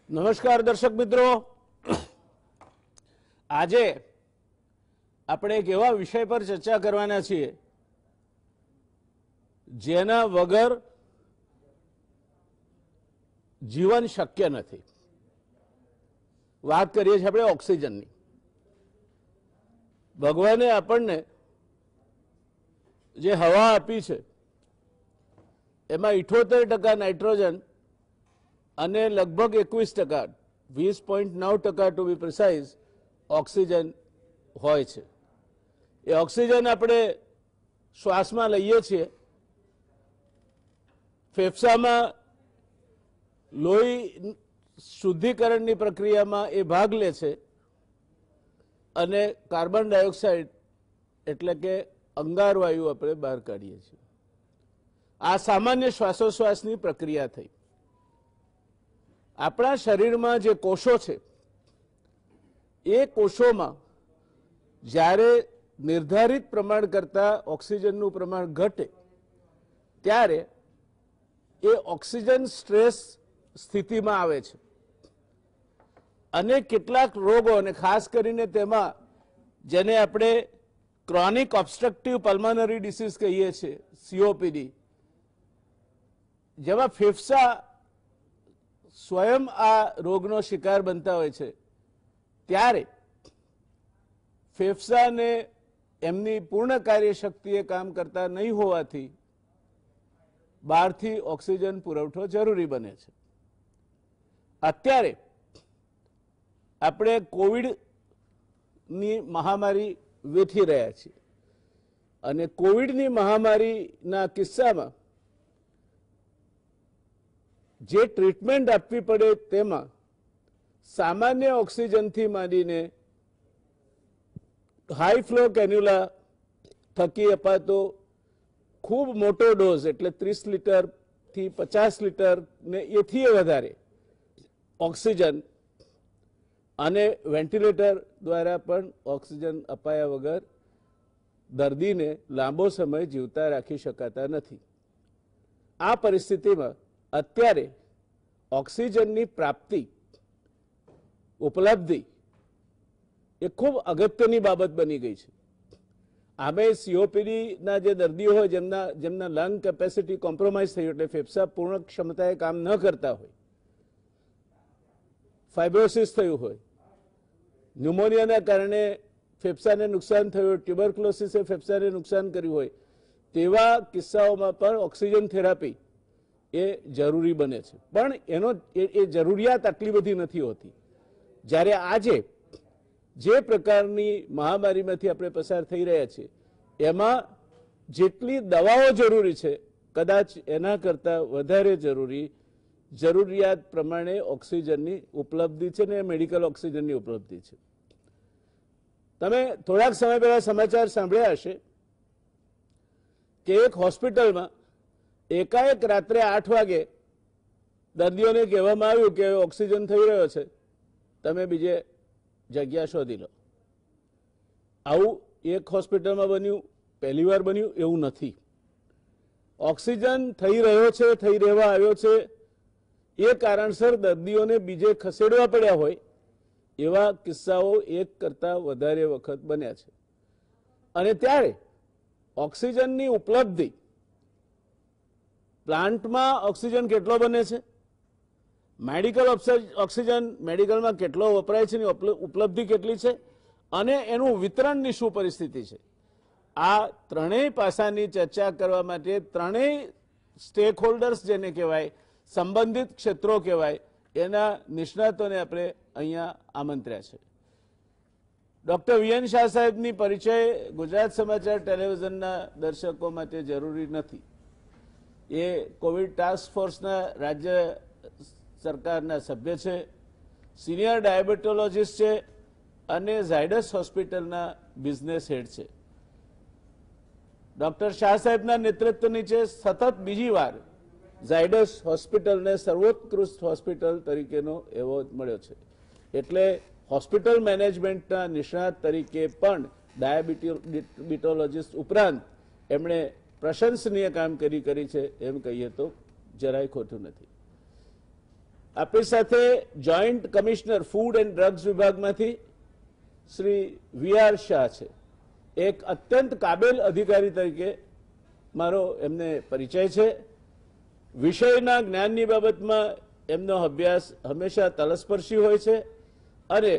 નમસ્કાર દર્શક મિત્રો, આજે આપણે એક એવા વિષય પર ચર્ચા કરવાના છીએ જેના વગર જીવન શક્ય નથી. વાત કરીએ છીએ આપણે ઓક્સિજનની. ભગવાને આપણને જે હવા આપી છે એમાં 78% નાઇટ્રોજન અને લગભગ 21%, 20.9% ટુ બી પ્રિસાઇઝ, ઓક્સિજન હોય છે. એ ઓક્સિજન આપણે શ્વાસમાં લઈએ છીએ, ફેફસામાં લોહી શુદ્ધિકરણની પ્રક્રિયામાં એ ભાગ લે છે અને કાર્બન ડાયોક્સાઇડ એટલે કે અંગારવાયુ આપણે બહાર કાઢીએ છીએ. આ સામાન્ય શ્વાસોશ્વાસની પ્રક્રિયા થઈ. આપણા શરીરમાં જે કોષો છે એ કોષોમાં જ્યારે નિર્ધારિત પ્રમાણ કરતાં ઓક્સિજનનું પ્રમાણ ઘટે ત્યારે એ ઓક્સિજન સ્ટ્રેસ સ્થિતિમાં આવે છે અને કેટલાક રોગો, અને ખાસ કરીને તેમાં જેને આપણે ક્રોનિક ઓબ્સ્ટ્રક્ટિવ પલ્મોનરી ડિસીઝ કહીએ છીએ, COPD, જેમાં ફેફસા સ્વયં આ રોગનો શિકાર બનતા હોય છે, ત્યારે ફેફસાને એમની પૂર્ણ કાર્યશક્તિએ કામ કરતા નહીં હોવાથી બહારથી ઓક્સિજન પુરવઠો જરૂરી બને છે. અત્યારે આપણે કોવિડની મહામારી વેઠી રહ્યા છીએ અને કોવિડની મહામારીના કિસ્સામાં જે ટ્રીટમેન્ટ આપવી પડે તેમાં સામાન્ય ઓક્સિજનથી માંડીને હાઈ ફ્લો કેન્યુલા થકી અપાતો ખૂબ મોટો ડોઝ, એટલે 30 લીટરથી 50 લીટર ને એથી વધારે ઓક્સિજન, અને વેન્ટિલેટર દ્વારા પણ ઓક્સિજન અપાયા વગર દર્દીને લાંબો સમય જીવતા રાખી શકાતા નથી. આ પરિસ્થિતિમાં અત્યારે ઓક્સિજનની પ્રાપ્તિ, ઉપલબ્ધિ એ ખૂબ અગત્યની બાબત બની ગઈ છે. આમે COPDના જે દર્દીઓ હોય જેમના લંગ કેપેસિટી કોમ્પ્રોમાઇઝ થઈ, એટલે ફેફસા પૂર્ણ ક્ષમતાએ કામ ન કરતા હોય, ફાઇબ્રોસિસ થયું હોય, ન્યુમોનિયાના કારણે ફેફસાને નુકસાન થયું હોય, ટ્યુબરક્લોસિસે ફેફસાને નુકસાન કર્યું હોય, તેવા કિસ્સાઓમાં પણ ઓક્સિજન થેરાપી એ જરૂરી બને છે. પણ એ જરૂરિયાત આટલી બધી નથી હોતી. જ્યારે આજે જે પ્રકારની મહામારીમાંથી આપણે પસાર થઈ રહ્યા છીએ એમાં જેટલી દવાઓ જરૂરી છે કદાચ એના કરતાં વધારે જરૂરિયાત પ્રમાણે ઓક્સિજનની ઉપલબ્ધિ છે, ને મેડિકલ ઓક્સિજનની ઉપલબ્ધિ છે. તમે થોડાક સમય પહેલા સમાચાર સાંભળ્યા હશે કે એક હોસ્પિટલમાં એકાએક રાત્રે 8 વાગે દર્દીઓને કહેવામાં આવ્યું કે ઓક્સિજન થઈ રહ્યો છે, તમે બીજે જગ્યા શોધી લો. આવું એક હોસ્પિટલમાં બન્યું, પહેલી વાર બન્યું એવું નથી. ઓક્સિજન થઈ રહ્યો છે, થઈ રહેવા આવ્યો છે, એ કારણસર દર્દીઓને બીજે ખસેડવા પડ્યા હોય એવા કિસ્સાઓ એક કરતાં વધારે વખત બન્યા છે. અને ત્યારે ઓક્સિજનની ઉપલબ્ધિ, પ્લાન્ટમાં ઓક્સિજન કેટલો બને છે, મેડિકલ ઓક્સિજન મેડિકલમાં કેટલો વપરાય છે, એની ઉપલબ્ધિ કેટલી છે, અને એનું વિતરણની શું પરિસ્થિતિ છે, આ ત્રણેય પાસાની ચર્ચા કરવા માટે ત્રણેય સ્ટેક હોલ્ડર્સ જેને કહેવાય, સંબંધિત ક્ષેત્રો કહેવાય, એના નિષ્ણાતોને આપણે અહીંયા આમંત્ર્યા છે. ડૉક્ટર VN શાહ સાહેબની પરિચય ગુજરાત સમાચાર ટેલિવિઝનના દર્શકો માટે જરૂરી નથી. એ કોવિડ ટાસ્ક ફોર્સના રાજ્ય સરકારના સભ્ય છે, સિનિયર ડાયાબિટોલોજીસ્ટ છે અને ઝાયડસ હોસ્પિટલના બિઝનેસ હેડ છે. ડૉક્ટર શાહ સાહેબના નેતૃત્વ નીચે સતત બીજી વાર ઝાયડસ હોસ્પિટલને સર્વોત્કૃષ્ટ હોસ્પિટલ તરીકેનો એવોર્ડ મળ્યો છે. એટલે હોસ્પિટલ મેનેજમેન્ટના નિષ્ણાત તરીકે પણ ડાયાબિટોલોજીસ્ટ ઉપરાંત એમણે પ્રશંસનીય કામ કરી છે એમ કહીએ તો જરાય ખોટું નથી. આપણી સાથે joint commissioner food and drugs વિભાગમાંથી શ્રી વી.આર. શાહ છે. એક અત્યંત કાબેલ અધિકારી તરીકે મારો એમને પરિચય છે. વિષયના જ્ઞાનની બાબતમાં એમનો અભ્યાસ હંમેશા તલસ્પર્શી હોય છે અને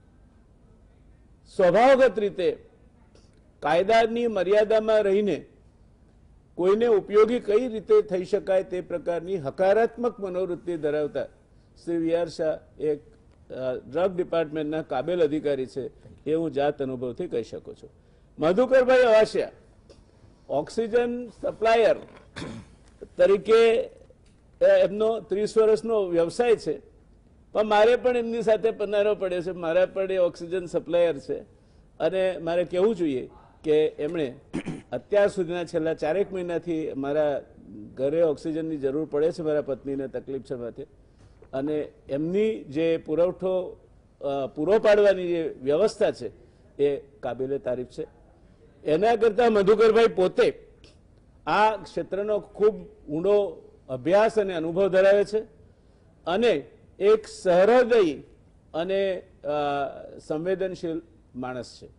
સ્વભાવગત રીતે કાયદાની મર્યાદામાં રહીને કોઈને ઉપયોગી કઈ રીતે થઈ શકાય તે પ્રકારની હકારાત્મક મનોવૃત્તિ ધરાવતા શ્રી વી.આર. શાહ એક ડ્રગ ડિપાર્ટમેન્ટના કાબેલ અધિકારી છે એ હું જાત અનુભવથી કહી શકું છું. મધુકરભાઈ અવાસિયા ઓક્સિજન સપ્લાયર તરીકે એમનો 30 વર્ષનો વ્યવસાય છે, પણ મારે પણ એમની સાથે પનારો પડ્યો છે. મારા પણ એ ઓક્સિજન સપ્લાયર છે અને મારે કહેવું જોઈએ કે એમણે અત્યાર સુધીના છેલ્લા 4 મહિનાથી મારા ઘરે ઓક્સિજનની જરૂર પડે છે, મારા પત્નીને તકલીફ છે માટે, અને એમની જે પુરવઠો પૂરો પાડવાની જે વ્યવસ્થા છે એ કાબિલે તારીફ છે. એના કરતાં મધુકરભાઈ પોતે આ ક્ષેત્રનો ખૂબ ઊંડો અભ્યાસ અને અનુભવ ધરાવે છે અને એક સહૃદયી અને સંવેદનશીલ માણસ છે.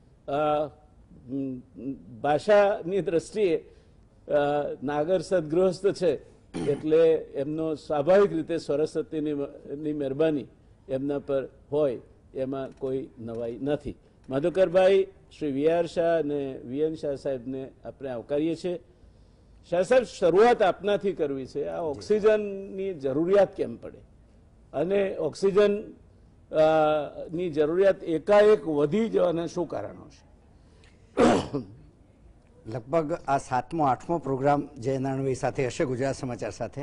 ભાષાની દ્રષ્ટિએ નાગર સદગૃહસ્થ છે એટલે એમનો સ્વાભાવિક રીતે સરસ્વતીની મહેરબાની એમના પર હોય એમાં કોઈ નવાઈ નથી. મધુકરભાઈ, શ્રી વી.આર. શાહ અને વી.એન. શાહ સાહેબને આપણે આવકારીએ છીએ. શાહ સાહેબ, શરૂઆત આપનાથી કરવી છે. આ ઓક્સિજનની જરૂરિયાત કેમ પડે અને ઓક્સિજન ની જરૂરિયાત એકાએક વધી જવાના શું કારણો છે? લગભગ આ 7મો 8મો પ્રોગ્રામ જય નારાયણભાઈ સાથે હશે ગુજરાત સમાચાર સાથે.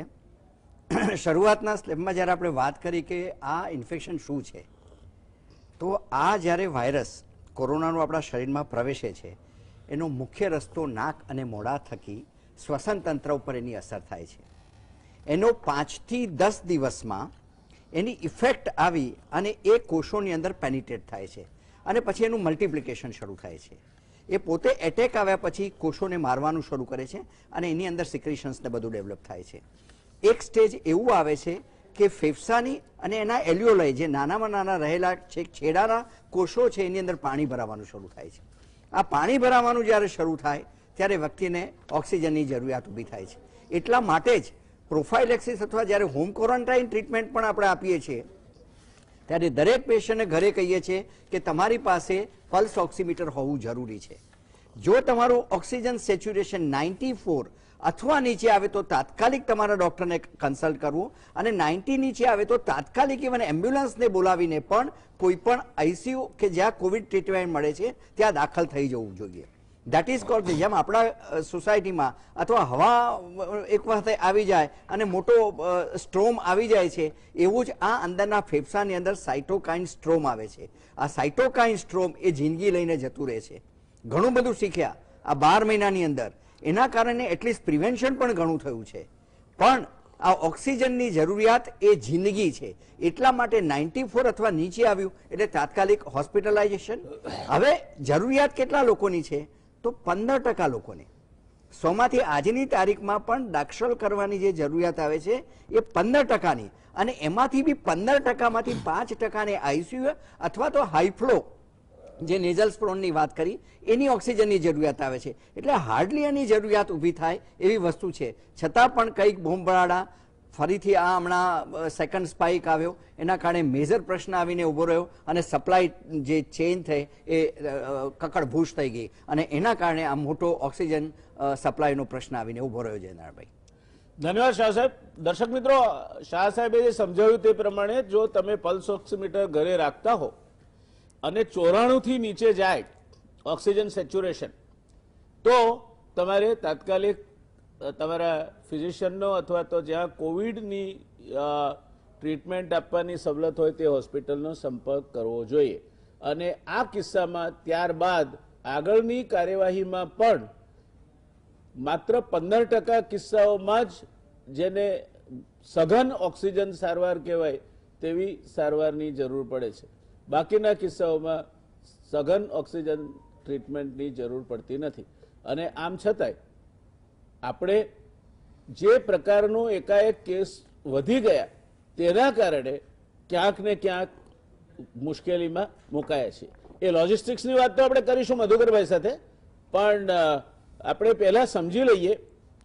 શરૂઆતના સ્લેબમાં જ્યારે આપણે વાત કરી કે આ ઇન્ફેક્શન શું છે, તો આ જ્યારે વાયરસ કોરોનાનો આપણા શરીરમાં પ્રવેશે છે એનો મુખ્ય રસ્તો નાક અને મોઢા થકી શ્વસન તંત્ર ઉપર એની અસર થાય છે. એનો 5 થી 10 દિવસમાં એની ઇફેક્ટ આવી અને એ કોષોની અંદર પેનિટ્રેટ થાય છે અને પછી એનું મલ્ટિપ્લિકેશન શરૂ થાય છે. એ પોતે એટેક આવ્યા પછી કોષોને મારવાનું શરૂ કરે છે અને એની અંદર સિક્રેશન્સને બધું ડેવલપ થાય છે. એક સ્ટેજ એવું આવે છે કે ફેફસાની અને એના એલ્યુઓલાઈ જે નાનામાં નાના રહેલા છેડાના કોષો છે એની અંદર પાણી ભરાવાનું શરૂ થાય છે. આ પાણી ભરાવાનું જ્યારે શરૂ થાય ત્યારે વ્યક્તિને ઓક્સિજનની જરૂરિયાત ઊભી થાય છે. એટલા માટે જ પ્રોફાઇલેક્સિસ અથવા જ્યારે હોમ ક્વોરન્ટાઇન ટ્રીટમેન્ટ પણ આપણે આપીએ છીએ ત્યારે દરેક પેશન્ટને ઘરે કહીએ છીએ કે તમારી પાસે પલ્સ ઓક્સિમીટર હોવું જરૂરી છે. જો તમારું ઓક્સિજન સેચ્યુરેશન 94 અથવા નીચે આવે તો તાત્કાલિક તમારા ડોક્ટરને કન્સલ્ટ કરવું અને 90 નીચે આવે તો તાત્કાલિક ઇવન એમ્બ્યુલન્સને બોલાવીને પણ કોઈ પણ આઈસીયુ કે જ્યાં કોવિડ ટ્રીટમેન્ટ મળે છે ત્યાં દાખલ થઈ જવું જોઈએ. દેટ ઇઝ કોલ્ડ, જેમ આપણા સોસાયટીમાં અથવા હવા એક વખતે આવી જાય અને મોટો સ્ટ્રોમ આવી જાય છે, એવું જ આ અંદરના ફેફસાની અંદર સાઇટોકાઇન સ્ટ્રોમ આવે છે. આ સાઇટોકાઇન સ્ટ્રોમ એ જિંદગી લઈને જતું રહે છે. ઘણું બધું શીખ્યા આ 12 મહિનાની અંદર, એના કારણે એટલીસ્ટ પ્રિવેન્શન પણ ઘણું થયું છે. પણ આ ઓક્સિજનની જરૂરિયાત એ જિંદગી છે, એટલા માટે 94 અથવા નીચે આવ્યું એટલે તાત્કાલિક હોસ્પિટલાઇઝેશન. હવે જરૂરિયાત કેટલા લોકોની છે? તો 15% લોકોને. 100માંથી આજની તારીખમાં પણ દાખલ કરવાની જે જરૂરિયાત આવે છે એ 15%ની, અને એમાંથી બી 15%માંથી 5%ને આઈસીયુ અથવા તો હાઈફ્લો જે નેઝલ સ્પ્રોનની વાત કરી એની ઓક્સિજનની જરૂરિયાત આવે છે. એટલે હાર્ડલી એની જરૂરિયાત ઊભી થાય એવી વસ્તુ છે. છતાં પણ કંઈક બોમ્બરાડા ફરીથી આ હમણાં સેકન્ડ સ્પાઇક આવ્યો એના કારણે મેજર પ્રશ્ન આવીને ઊભો રહ્યો અને સપ્લાય જે ચેન્જ થઈ એ કકડભૂસ થઈ ગઈ અને એના કારણે આ મોટો ઓક્સિજન સપ્લાયનો પ્રશ્ન આવીને ઊભો રહ્યો છે. નારાયણભાઈ, ધન્યવાદ શાહ સાહેબ. દર્શક મિત્રો, શાહ સાહેબે જે સમજાવ્યું તે પ્રમાણે જો તમે પલ્સ ઓક્સિમીટર ઘરે રાખતા હો અને 94 થી નીચે જાય ઓક્સિજન સેચ્યુરેશન, તો તમારે તાત્કાલિક તમારા ફિઝિશિયનનો અથવા તો જ્યાં કોવિડની ટ્રીટમેન્ટ આપવાની સવલત હોય તે હોસ્પિટલનો સંપર્ક કરવો જોઈએ. અને આ કિસ્સામાં ત્યારબાદ આગળની કાર્યવાહીમાં પણ માત્ર 15% કિસ્સાઓમાં જ જેને સઘન ઓક્સિજન સારવાર કહેવાય તેવી સારવારની જરૂર પડે છે. બાકીના કિસ્સાઓમાં સઘન ઓક્સિજન ટ્રીટમેન્ટની જરૂર પડતી નથી. અને આમ છતાંય આપણે જે પ્રકારનો એકાએક કેસ વધી ગયા તેના કારણે ક્યાંક ને ક્યાંક મુશ્કેલીમાં મુકાયા છે. એ લોજિસ્ટિક્સની વાત તો આપણે કરીશું મધુકરભાઈ સાથે, પણ આપણે પહેલા સમજી લઈએ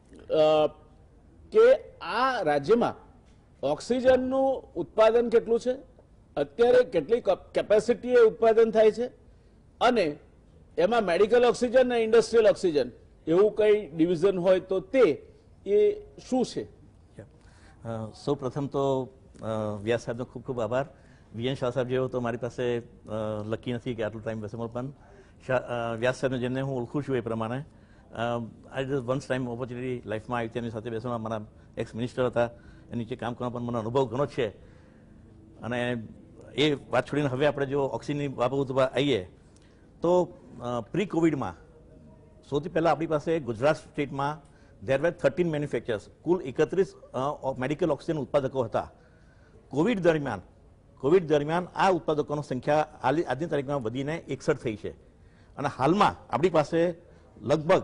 કે આ રાજ્યમાં ઓક્સિજનનું ઉત્પાદન કેટલું છે, અત્યારે કેટલી કેપેસિટી એ ઉત્પાદન થાય છે, અને એમાં મેડિકલ ઓક્સિજન અને ઇન્ડસ્ટ્રીયલ ઓક્સિજન એવું કઈ ડિવિઝન હોય તો તે એ શું છે? સૌ પ્રથમ તો વ્યાસ સાહેબનો ખૂબ ખૂબ આભાર. વીએન શાહ સાહેબ જેવો તો મારી પાસે લકી નથી કે આટલો ટાઈમ બેસેમલ, પણ વ્યાસ સાહેબને જેમને હું ઓળખું છું એ પ્રમાણે I just once time opportunity લાઈફમાં આવી તેની સાથે બેસવામાં. મારા એક્સ મિનિસ્ટર હતા, એની નીચે કામ કરવાનો પણ મને અનુભવ ઘણો છે. અને એ વાત છોડીને હવે આપણે જો ઓક્સિજનની બાબત આવીએ તો પ્રી કોવિડમાં સૌથી પહેલાં આપણી પાસે ગુજરાત સ્ટેટમાં there were 13 મેન્યુફેક્ચરર્સ, કુલ 31 મેડિકલ ઓક્સિજન ઉત્પાદકો હતા. કોવિડ દરમિયાન આ ઉત્પાદકોની સંખ્યા આજની તારીખમાં વધીને 61 થઈ છે, અને હાલમાં આપણી પાસે લગભગ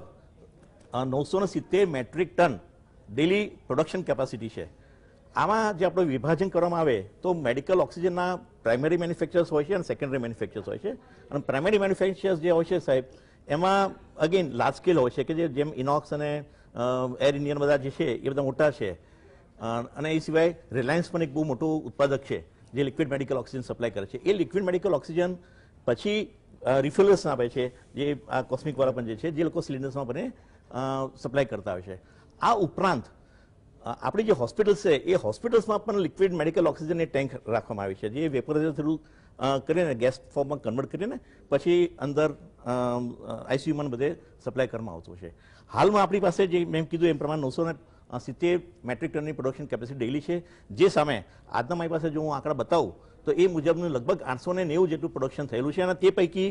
970 metric ton daily production capacity છે. આમાં જે આપણે વિભાજન કરવામાં આવે તો મેડિકલ ઓક્સિજનના પ્રાઇમરી મેન્યુફેક્ચરર્સ હોય છે અને સેકન્ડરી મેન્યુફેક્ચરર્સ હોય છે. અને પ્રાઇમરી મેન્યુફેક્ચરર્સ જે હોય છે સાહેબ, એમાં અગેન લાર્જ સ્કેલ હોય છે કે જેમ ઇનોક્સ અને એર ઇન્ડિયન બધા જે છે એ બધા મોટા છે. અને એ સિવાય રિલાયન્સ પણ એક બહુ મોટું ઉત્પાદક છે જે લિક્વિડ મેડિકલ ઓક્સિજન સપ્લાય કરે છે. એ લિક્વિડ મેડિકલ ઓક્સિજન પછી રિફિલર્સ આપે છે, જે આ કોસ્મિક વાળા પણ જે છે, જે લોકો સિલિન્ડર્સમાં પણ સપ્લાય કરતા હોય છે. આ ઉપરાંત આપણી જે હોસ્પિટલ્સ છે એ હોસ્પિટલ્સમાં પણ લિક્વિડ મેડિકલ ઓક્સિજનની ટેન્ક રાખવામાં આવી છે, જે વેપરાઇઝર થ્રુ કરીને ગેસ ફોર્મમાં કન્વર્ટ કરીને પછી અંદર આઈસીયુમાં બધે સપ્લાય કરવામાં આવતું છે. હાલમાં આપણી પાસે જે મેં કીધું એ પ્રમાણે 970 મેટ્રિક ટનની પ્રોડક્શન કેપેસિટી ડેઇલી છે. જે સામે આજના મારી પાસે જો હું આંકડા બતાવું તો એ મુજબનું લગભગ 890 જેટલું પ્રોડક્શન થયેલું છે, અને તે પૈકી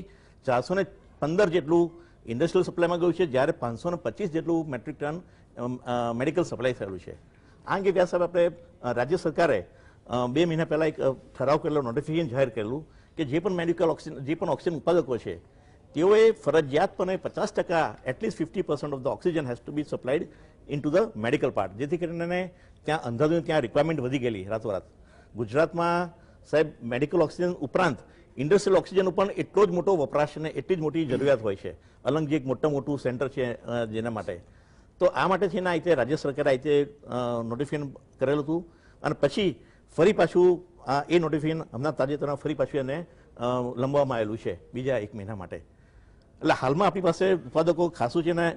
415 જેટલું ઇન્ડસ્ટ્રીયલ સપ્લાયમાં ગયું છે, જ્યારે 525 જેટલું મેટ્રિક ટન મેડિકલ સપ્લાય થયેલું છે. આ અંગે વ્યાસ સાહેબ આપણે રાજ્ય સરકારે 2 મહિના પહેલા એક ઠરાવ કરેલો, નોટિફિકેશન જાહેર કરેલું કે જે પણ મેડિકલ ઓક્સિજન ઓક્સિજન ઉત્પાદકો છે તેઓએ ફરજિયાતપણે 50% at least 50% of the oxygen has to be supplied into the medical part, જેથી કરીને ત્યાં અંધાધુન ત્યાં રિક્વાયરમેન્ટ વધી ગયેલી રાતોરાત. ગુજરાતમાં સાહેબ મેડિકલ ઓક્સિજન ઉપરાંત ઇન્ડસ્ટ્રીયલ ઓક્સિજનનો પણ એટલો જ મોટો વપરાશ અને એટલી જ મોટી જરૂરિયાત હોય છે. અલંગ જે એક મોટું સેન્ટર છે જેના માટે. તો આ માટે થઈને આ રીતે રાજ્ય સરકારે આ રીતે નોટિફિકેશન કરેલું હતું, અને પછી ફરી પાછું એ નોટિફિકેશન હમણાં તાજેતરમાં ફરી પાછું એને લંબાવવામાં આવેલું છે બીજા 1 મહિના માટે. એટલે હાલમાં આપણી પાસે ઉત્પાદકો ખાસું છે ને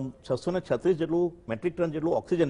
636 જેટલું મેટ્રિક ટન જેટલું oxygen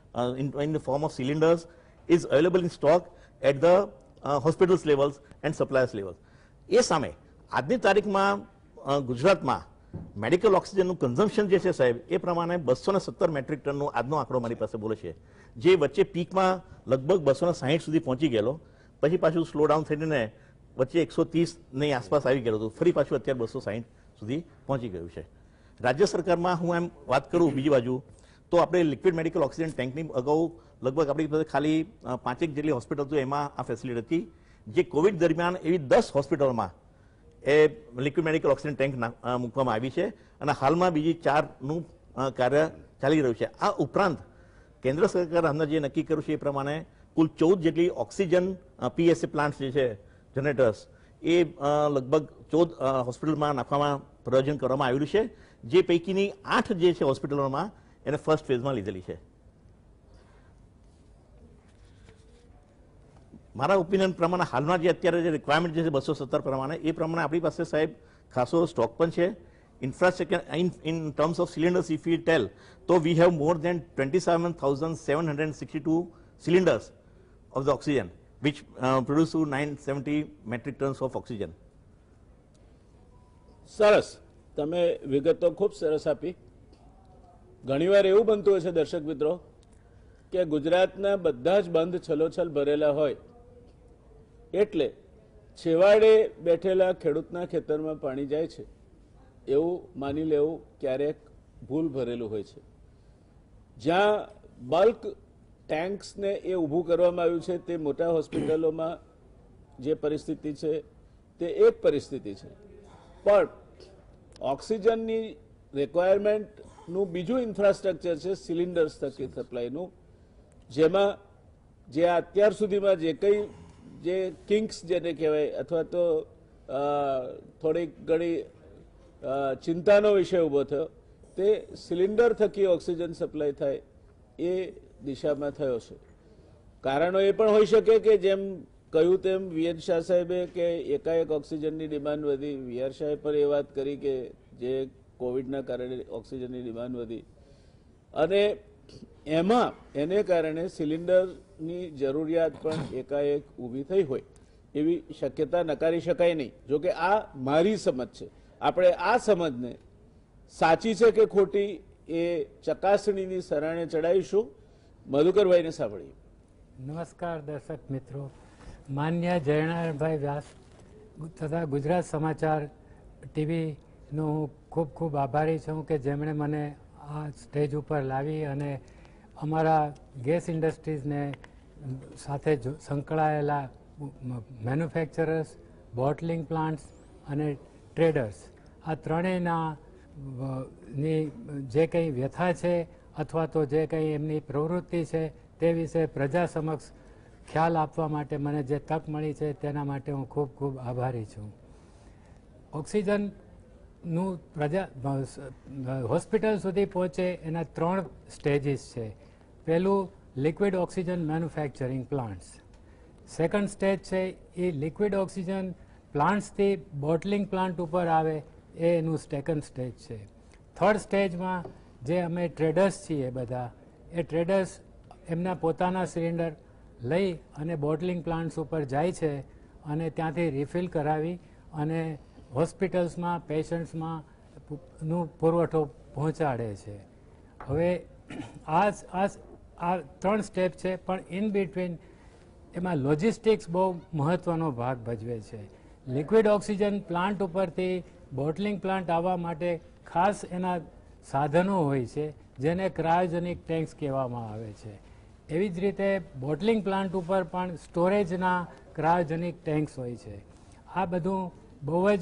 in the form of cylinders is available in stock at the hospitals levels and suppliers levels. એ સામે આજની તારીખમાં ગુજરાતમાં મેડિકલ ઓક્સિજનનું કન્ઝમ્પશન જે છે સાહેબ, એ પ્રમાણે 217 મેટ્રિક ટનનો આજનો આંકડો મારી પાસે બોલે છે, જે વચ્ચે પીકમાં લગભગ 260 સુધી પહોંચી ગયેલો, પછી પાછું સ્લો ડાઉન થઈને વચ્ચે 130ની આસપાસ આવી ગયેલું હતું, ફરી પાછું અત્યારે 260 સુધી પહોંચી ગયું છે. રાજ્ય સરકારમાં હું એમ વાત કરું બીજી બાજુ તો આપણે લિક્વિડ મેડિકલ ઓક્સિજન ટેન્કની અગાઉ લગભગ આપણી પાસે ખાલી 5 જેટલી હોસ્પિટલ હતું, એમાં આ ફેસિલિટી હતી. જે કોવિડ દરમિયાન એવી 10 હોસ્પિટલોમાં એ લિક્વિડ મેડિકલ ઓક્સિજન ટેન્ક મૂકવામાં આવી છે, અને હાલમાં બીજી 4નું કાર્ય ચાલી રહ્યું છે. આ ઉપરાંત કેન્દ્ર સરકાર હમણાં જે નક્કી કર્યું છે એ પ્રમાણે કુલ 14 જેટલી ઓક્સિજન પીએસએ પ્લાન્ટ જે છે જનરેટર્સ, એ લગભગ 14 હોસ્પિટલમાં નાખવામાં પ્રયોજન કરવામાં આવેલું છે, જે પૈકીની 8 જે છે હોસ્પિટલોમાં એને ફર્સ્ટ ફેઝમાં લીધેલી છે. મારા ઓપિનિયન પ્રમાણે હાલમાં જે અત્યારે જે રિક્વાયરમેન્ટ જે છે 217 પ્રમાણે, એ પ્રમાણે આપણી પાસે સાહેબ ખાસો સ્ટોક પણ છે. Infrastructure in terms of cylinders if you tell તો we have more than 27,762 cylinders of the oxygen which produce 970 metric tons of oxygen. સરસ, તમે વિગતો ખૂબ સરસ આપી. ઘણીવાર એવું બનતું હોય છે દર્શક મિત્રો કે ગુજરાતના બધા જ બંધ છલોછલ ભરેલા હોય એટલે છેવાડે બેઠેલા ખેડૂતના ખેતરમાં પાણી જાય છે એવું માની લેવું ક્યારેક ભૂલ ભરેલું હોય છે. જ્યાં બલ્ક ટેન્ક્સને એ ઊભું કરવામાં આવ્યું છે તે મોટા હોસ્પિટલોમાં જે પરિસ્થિતિ છે તે એક પરિસ્થિતિ છે, પણ ઓક્સિજનની રિક્વાયરમેન્ટનું બીજું ઇન્ફ્રાસ્ટ્રક્ચર છે સિલિન્ડર્સ થકી સપ્લાયનું, જેમાં જે અત્યાર સુધીમાં જે કંઈ જે કિંગ્સ જેને કહેવાય અથવા તો થોડીક ઘણી ચિંતાનો વિષય ઊભો થયો તે સિલિન્ડર થકી ઓક્સિજન સપ્લાય થાય એ દિશામાં થયો છે. કારણો એ પણ હોઈ શકે કે જેમ કહ્યું તેમ વીએન શાહ સાહેબે કે એકાએક ઓક્સિજનની ડિમાન્ડ વધી. વીઆર શાહે પણ એ વાત કરી કે જે કોવિડના કારણે ઓક્સિજનની ડિમાન્ડ વધી અને એમાં એને કારણે સિલિન્ડરની જરૂરિયાત પણ એકાએક ઊભી થઈ હોય એવી શક્યતા નકારી શકાય નહીં. જોકે આ મારી સમજ છે. આપણે આ સમજને સાચી છે કે ખોટી એ ચકાસણીની સરાણે ચડાવીશું. મધુકરભાઈને સાંભળીએ. નમસ્કાર દર્શક મિત્રો. માન્ય જયનારાયણભાઈ વ્યાસ તથા ગુજરાત સમાચાર ટીવીનો હું ખૂબ ખૂબ આભારી છું કે જેમણે મને આ સ્ટેજ ઉપર લાવી અને અમારા ગેસ ઇન્ડસ્ટ્રીઝને સાથે સંકળાયેલા મેન્યુફેક્ચરર્સ, બોટલિંગ પ્લાન્ટ્સ અને ટ્રેડર્સ આ ત્રણેયના ની જે કંઈ વ્યથા છે અથવા તો જે કંઈ એમની પ્રવૃત્તિ છે તે વિશે પ્રજા સમક્ષ ખ્યાલ આપવા માટે મને જે તક મળી છે તેના માટે હું ખૂબ ખૂબ આભારી છું. ઓક્સિજનનું હોસ્પિટલ સુધી પહોંચે એના 3 સ્ટેજીસ છે. પહેલું liquid oxygen manufacturing plants. Second stage છે એ લિક્વિડ ઓક્સિજન પ્લાન્ટ્સથી બોટલિંગ પ્લાન્ટ ઉપર આવે એ એનું સેકન્ડ સ્ટેજ છે. થર્ડ સ્ટેજમાં જે અમે ટ્રેડર્સ છીએ બધા એ ટ્રેડર્સ એમના પોતાના સિલિન્ડર લઈ અને બોટલિંગ પ્લાન્ટ્સ ઉપર જાય છે અને ત્યાંથી રિફિલ કરાવી અને હોસ્પિટલ્સમાં પેશન્ટ્સમાં નું પુરવઠો પહોંચાડે છે. હવે આ 3 સ્ટેપ છે પણ ઇન બિટવીન એમાં લોજિસ્ટિક્સ બહુ મહત્ત્વનો ભાગ ભજવે છે. લિક્વિડ ઓક્સિજન પ્લાન્ટ ઉપરથી બોટલિંગ પ્લાન્ટ આવવા માટે ખાસ એના સાધનો હોય છે જેને ક્રાયોજેનિક ટેન્ક્સ કહેવામાં આવે છે. એવી જ રીતે બોટલિંગ પ્લાન્ટ ઉપર પણ સ્ટોરેજના ક્રાયોજેનિક ટેન્ક્સ હોય છે. આ બધું બહુ જ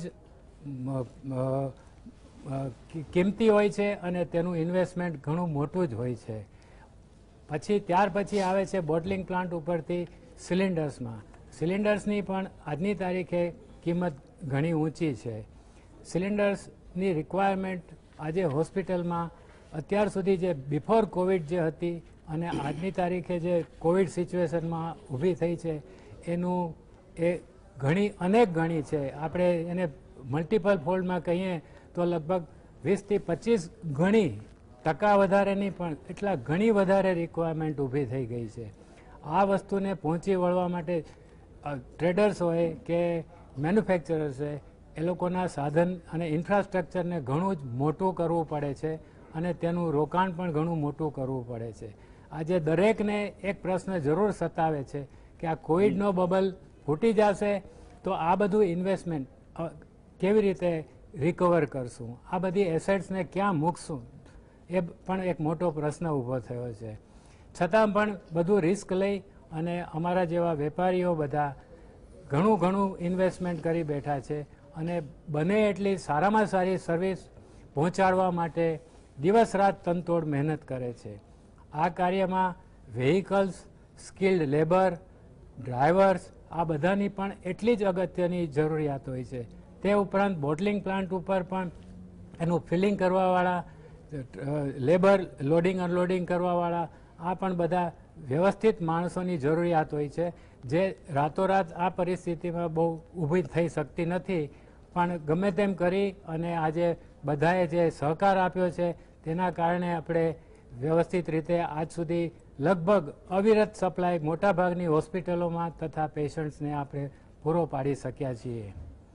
કિંમતી હોય છે અને તેનું ઇન્વેસ્ટમેન્ટ ઘણું મોટું જ હોય છે. ત્યાર પછી આવે છે બોટલિંગ પ્લાન્ટ ઉપરથી સિલિન્ડર્સમાં. સિલિન્ડર્સની પણ આજની તારીખે કિંમત ઘણી ઊંચી છે. સિલિન્ડર્સની રિક્વાયરમેન્ટ આજે હોસ્પિટલમાં અત્યાર સુધી જે બિફોર કોવિડ જે હતી અને આજની તારીખે જે કોવિડ સિચ્યુએશનમાં ઊભી થઈ છે એનું એ અનેક ગણી છે. આપણે એને મલ્ટિપલ ફોલ્ડમાં કહીએ તો લગભગ 20 થી 25 ગણી ટકા વધારેની પણ એટલા ઘણી વધારે રિક્વાયરમેન્ટ ઊભી થઈ ગઈ છે. આ વસ્તુને પહોંચી વળવા માટે ટ્રેડર્સ હોય કે મેન્યુફેક્ચરર્સ હોય એ લોકોના સાધન અને ઇન્ફ્રાસ્ટ્રક્ચરને ઘણું જ મોટું કરવું પડે છે અને તેનું રોકાણ પણ ઘણું મોટું કરવું પડે છે. આજે દરેકને એક પ્રશ્ન જરૂર સતાવે છે કે આ કોવિડનો બબલ ફૂટી જશે તો આ બધું ઇન્વેસ્ટમેન્ટ કેવી રીતે રિકવર કરશું, આ બધી એસેટ્સને ક્યાં મૂકશું, એ પણ એક મોટો પ્રશ્ન ઊભો થયો છે. છતાં પણ બધું રિસ્ક લઈ અને અમારા જેવા વેપારીઓ બધા ઘણું ઇન્વેસ્ટમેન્ટ કરી બેઠા છે અને બને એટલી સારામાં સારી સર્વિસ પહોંચાડવા માટે દિવસ રાત તનતોડ મહેનત કરે છે. આ કાર્યમાં વેહિકલ્સ, સ્કિલ્ડ લેબર, ડ્રાઈવર્સ આ બધાની પણ એટલી જ અગત્યની જરૂરિયાત હોય છે. તે ઉપરાંત બોટલિંગ પ્લાન્ટ ઉપર પણ એનું ફિલિંગ કરવાવાળા લેબર, લોડિંગ અનલોડિંગ કરવાવાળા આ પણ બધા વ્યવસ્થિત માણસોની જરૂરિયાત હોય છે જે રાતોરાત આ પરિસ્થિતિમાં બહુ ઊભી થઈ શકતી નથી. પણ ગમે તેમ કરી અને આજે બધાએ જે સહકાર આપ્યો છે તેના કારણે આપણે વ્યવસ્થિત રીતે આજ સુધી લગભગ અવિરત સપ્લાય મોટાભાગની હોસ્પિટલોમાં તથા પેશન્ટ્સને આપણે પૂરો પાડી શક્યા છીએ.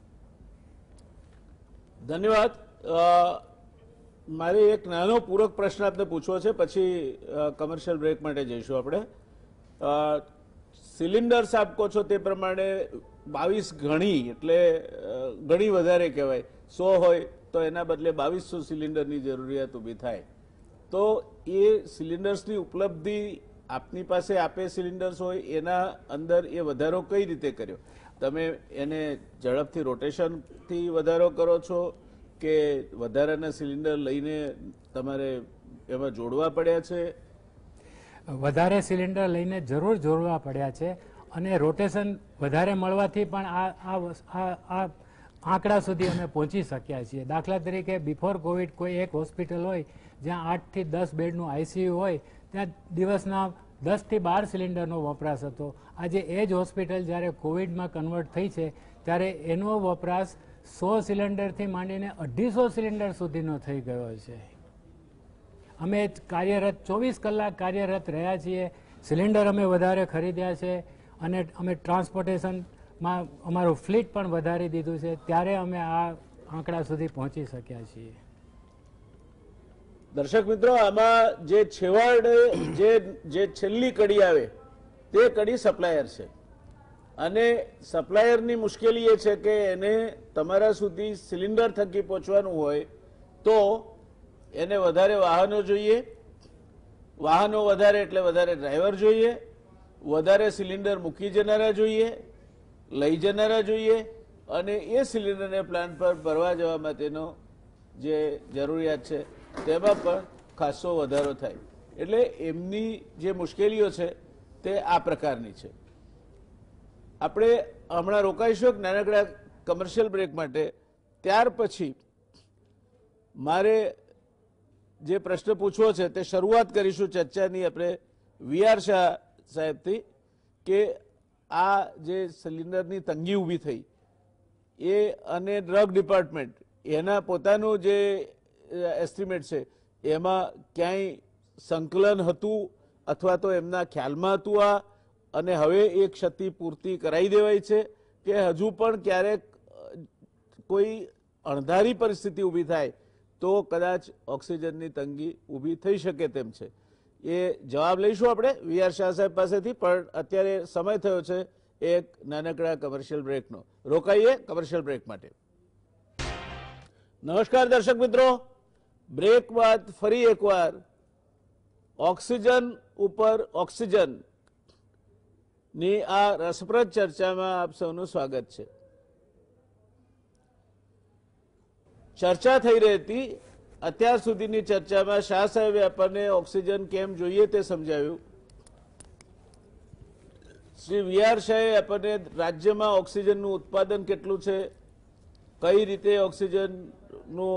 ધન્યવાદ. મારે એક નાનો પૂરક પ્રશ્ન આપને પૂછવો છે, પછી કમર્શિયલ બ્રેક માટે જઈશું આપણે. સિલિન્ડર્સ આપ કહો છો તે પ્રમાણે 22 ગણી એટલે ઘણી વધારે કહેવાય. 100 હોય તો એના બદલે 2200 સિલિન્ડરની જરૂરિયાત ઊભી થાય. તો એ સિલિન્ડર્સની ઉપલબ્ધિ આપની પાસે આપે સિલિન્ડર્સ હોય એના અંદર એ વધારો કઈ રીતે કર્યો? તમે એને ઝડપથી રોટેશનથી વધારો કરો છો કે વધારાના સિલિન્ડર લઈને તમારે એમાં જોડવા પડ્યા છે? વધારે સિલિન્ડર લઈને જરૂર જોડવા પડ્યા છે અને રોટેશન વધારે મળવાથી પણ આ આંકડા સુધી અમે પહોંચી શક્યા છીએ. દાખલા તરીકે બિફોર કોવિડ કોઈ એક હોસ્પિટલ હોય જ્યાં 8 થી 10 બેડનું આઈસીયુ હોય ત્યાં દિવસના 10 થી 12 સિલિન્ડરનો વપરાશ હતો. આજે એ જ હોસ્પિટલ જ્યારે કોવિડમાં કન્વર્ટ થઈ છે ત્યારે એનો વપરાશ 100 સિલિન્ડરથી માંડીને 250 સિલિન્ડર સુધીનો થઈ ગયો છે. અમે કાર્યરત 24 કલાક કાર્યરત રહ્યા છીએ. સિલિન્ડર અમે વધારે ખરીદ્યા છે અને અમે ટ્રાન્સપોર્ટેશનમાં અમારું ફ્લીટ પણ વધારી દીધું છે. ત્યારે અમે આ આંકડા સુધી પહોંચી શક્યા છીએ. દર્શક મિત્રો, આમાં જે છેવાડે જે છેલ્લી કડી આવે તે કડી સપ્લાયર છે અને સપ્લાયરની મુશ્કેલી એ છે કે એને તમારા સુધી સિલિન્ડર થકી પહોંચવાનું હોય તો એને વધારે વાહનો જોઈએ, વાહનો વધારે એટલે વધારે ડ્રાઈવર જોઈએ, વધારે સિલિન્ડર મૂકી જનારા જોઈએ, લઈ જનારા જોઈએ અને એ સિલિન્ડરને પ્લાન્ટ પર ભરવા જવા માટેનો જે જરૂરિયાત છે તેમાં પણ ખાસો વધારો થાય. એટલે એમની જે મુશ્કેલીઓ છે તે આ પ્રકારની છે. આપણે હમણાં રોકાઈશું એક નાનકડા કમર્શિયલ બ્રેક માટે. ત્યાર પછી મારે જે પ્રશ્ન પૂછવો છે તે શરૂઆત કરીશું ચર્ચાની આપણે વીઆર શાહ સાહેબથી કે આ જે સિલિન્ડરની તંગી ઊભી થઈ એ અને ડ્રગ ડિપાર્ટમેન્ટ એના પોતાનું જે એસ્ટિમેટ છે એમાં ક્યાંય સંકલન હતું અથવા તો એમના ખ્યાલમાં હતું આ અને હવે એ ક્ષતિ પૂર્તિ કરાવી દેવાય છે કે હજુ પણ ક્યારેક કોઈ અણધારી પરિસ્થિતિ ઊભી થાય તો કદાચ ઓક્સિજનની તંગી ઊભી થઈ શકે તેમ છે. એ જવાબ લઈશું આપણે વીઆર શાહ સાહેબ પાસેથી. પણ અત્યારે સમય થયો છે એક નાનકડા કમર્શિયલ બ્રેકનો. રોકાઈએ કમર્શિયલ બ્રેક માટે. નમસ્કાર દર્શક મિત્રો, બ્રેક બાદ ફરી એકવાર ઓક્સિજન ઉપર ઓક્સિજન ની આ રસપ્રદ ચર્ચામાં આપ સૌનું સ્વાગત છે. ચર્ચા થઈ રહી હતી. અત્યાર સુધીની ચર્ચામાં શાહ સાહેબે આપણને ઓક્સિજન કેમ જોઈએ તે સમજાવ્યું. શ્રી વીઆર શાહે આપણને રાજ્યમાં ઓક્સિજનનું ઉત્પાદન કેટલું છે, કઈ રીતે ઓક્સિજનનું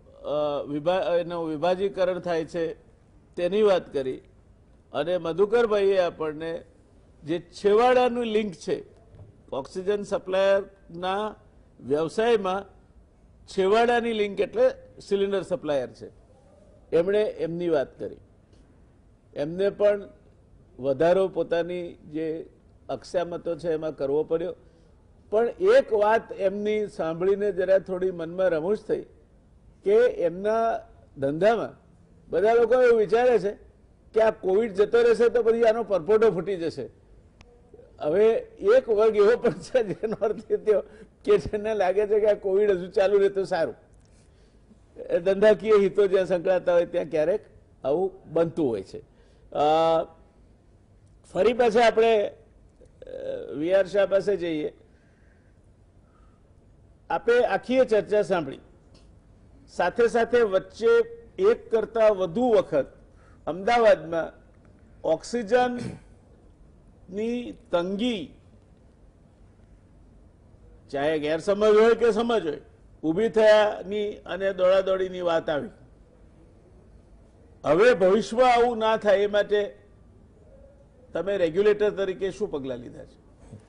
વિભાજીકરણ થાય છે તેની વાત કરી અને મધુકરભાઈએ આપણને જે છેવાડાનું લિંક છે ઓક્સિજન સપ્લાયરના વ્યવસાયમાં છેવાડાની લિંક એટલે સિલિન્ડર સપ્લાયર છે. એમણે એમની વાત કરી. એમને પણ વધારો પોતાની જે અક્ષામતો છે એમાં કરવો પડ્યો. પણ એક વાત એમની સાંભળીને જરા થોડી મનમાં રમૂજ થઈ કે એમના ધંધામાં બધા લોકો એવું વિચારે છે કે આ કોવિડ જતો રહેશે તો પછી આનો પરપોટો ફૂટી જશે. હવે એક વર્ગ એવો પણ છે જેનો અર્થ એ થયો કે જેને લાગે છે કે આ કોવિડ હજુ ચાલુ રહે તો સારું. ધંધાકીય હિતો જ્યાં સંકળાતા હોય ત્યાં ક્યારેક આવું બનતું હોય છે. ફરી પાછા આપણે વીઆર શાહ પાસે જઈએ. આપણે આખી ચર્ચા સાંભળી. સાથે સાથે વચ્ચે એક કરતા વધુ વખત અમદાવાદમાં ઓક્સિજનની તંગી ચાહે ગેરસમજ હોય કે સમજ હોય ઊભી થયાની અને દોડાદોડીની વાત આવી. હવે ભવિષ્યમાં આવું ના થાય એ માટે તમે રેગ્યુલેટર તરીકે શું પગલાં લીધા છે?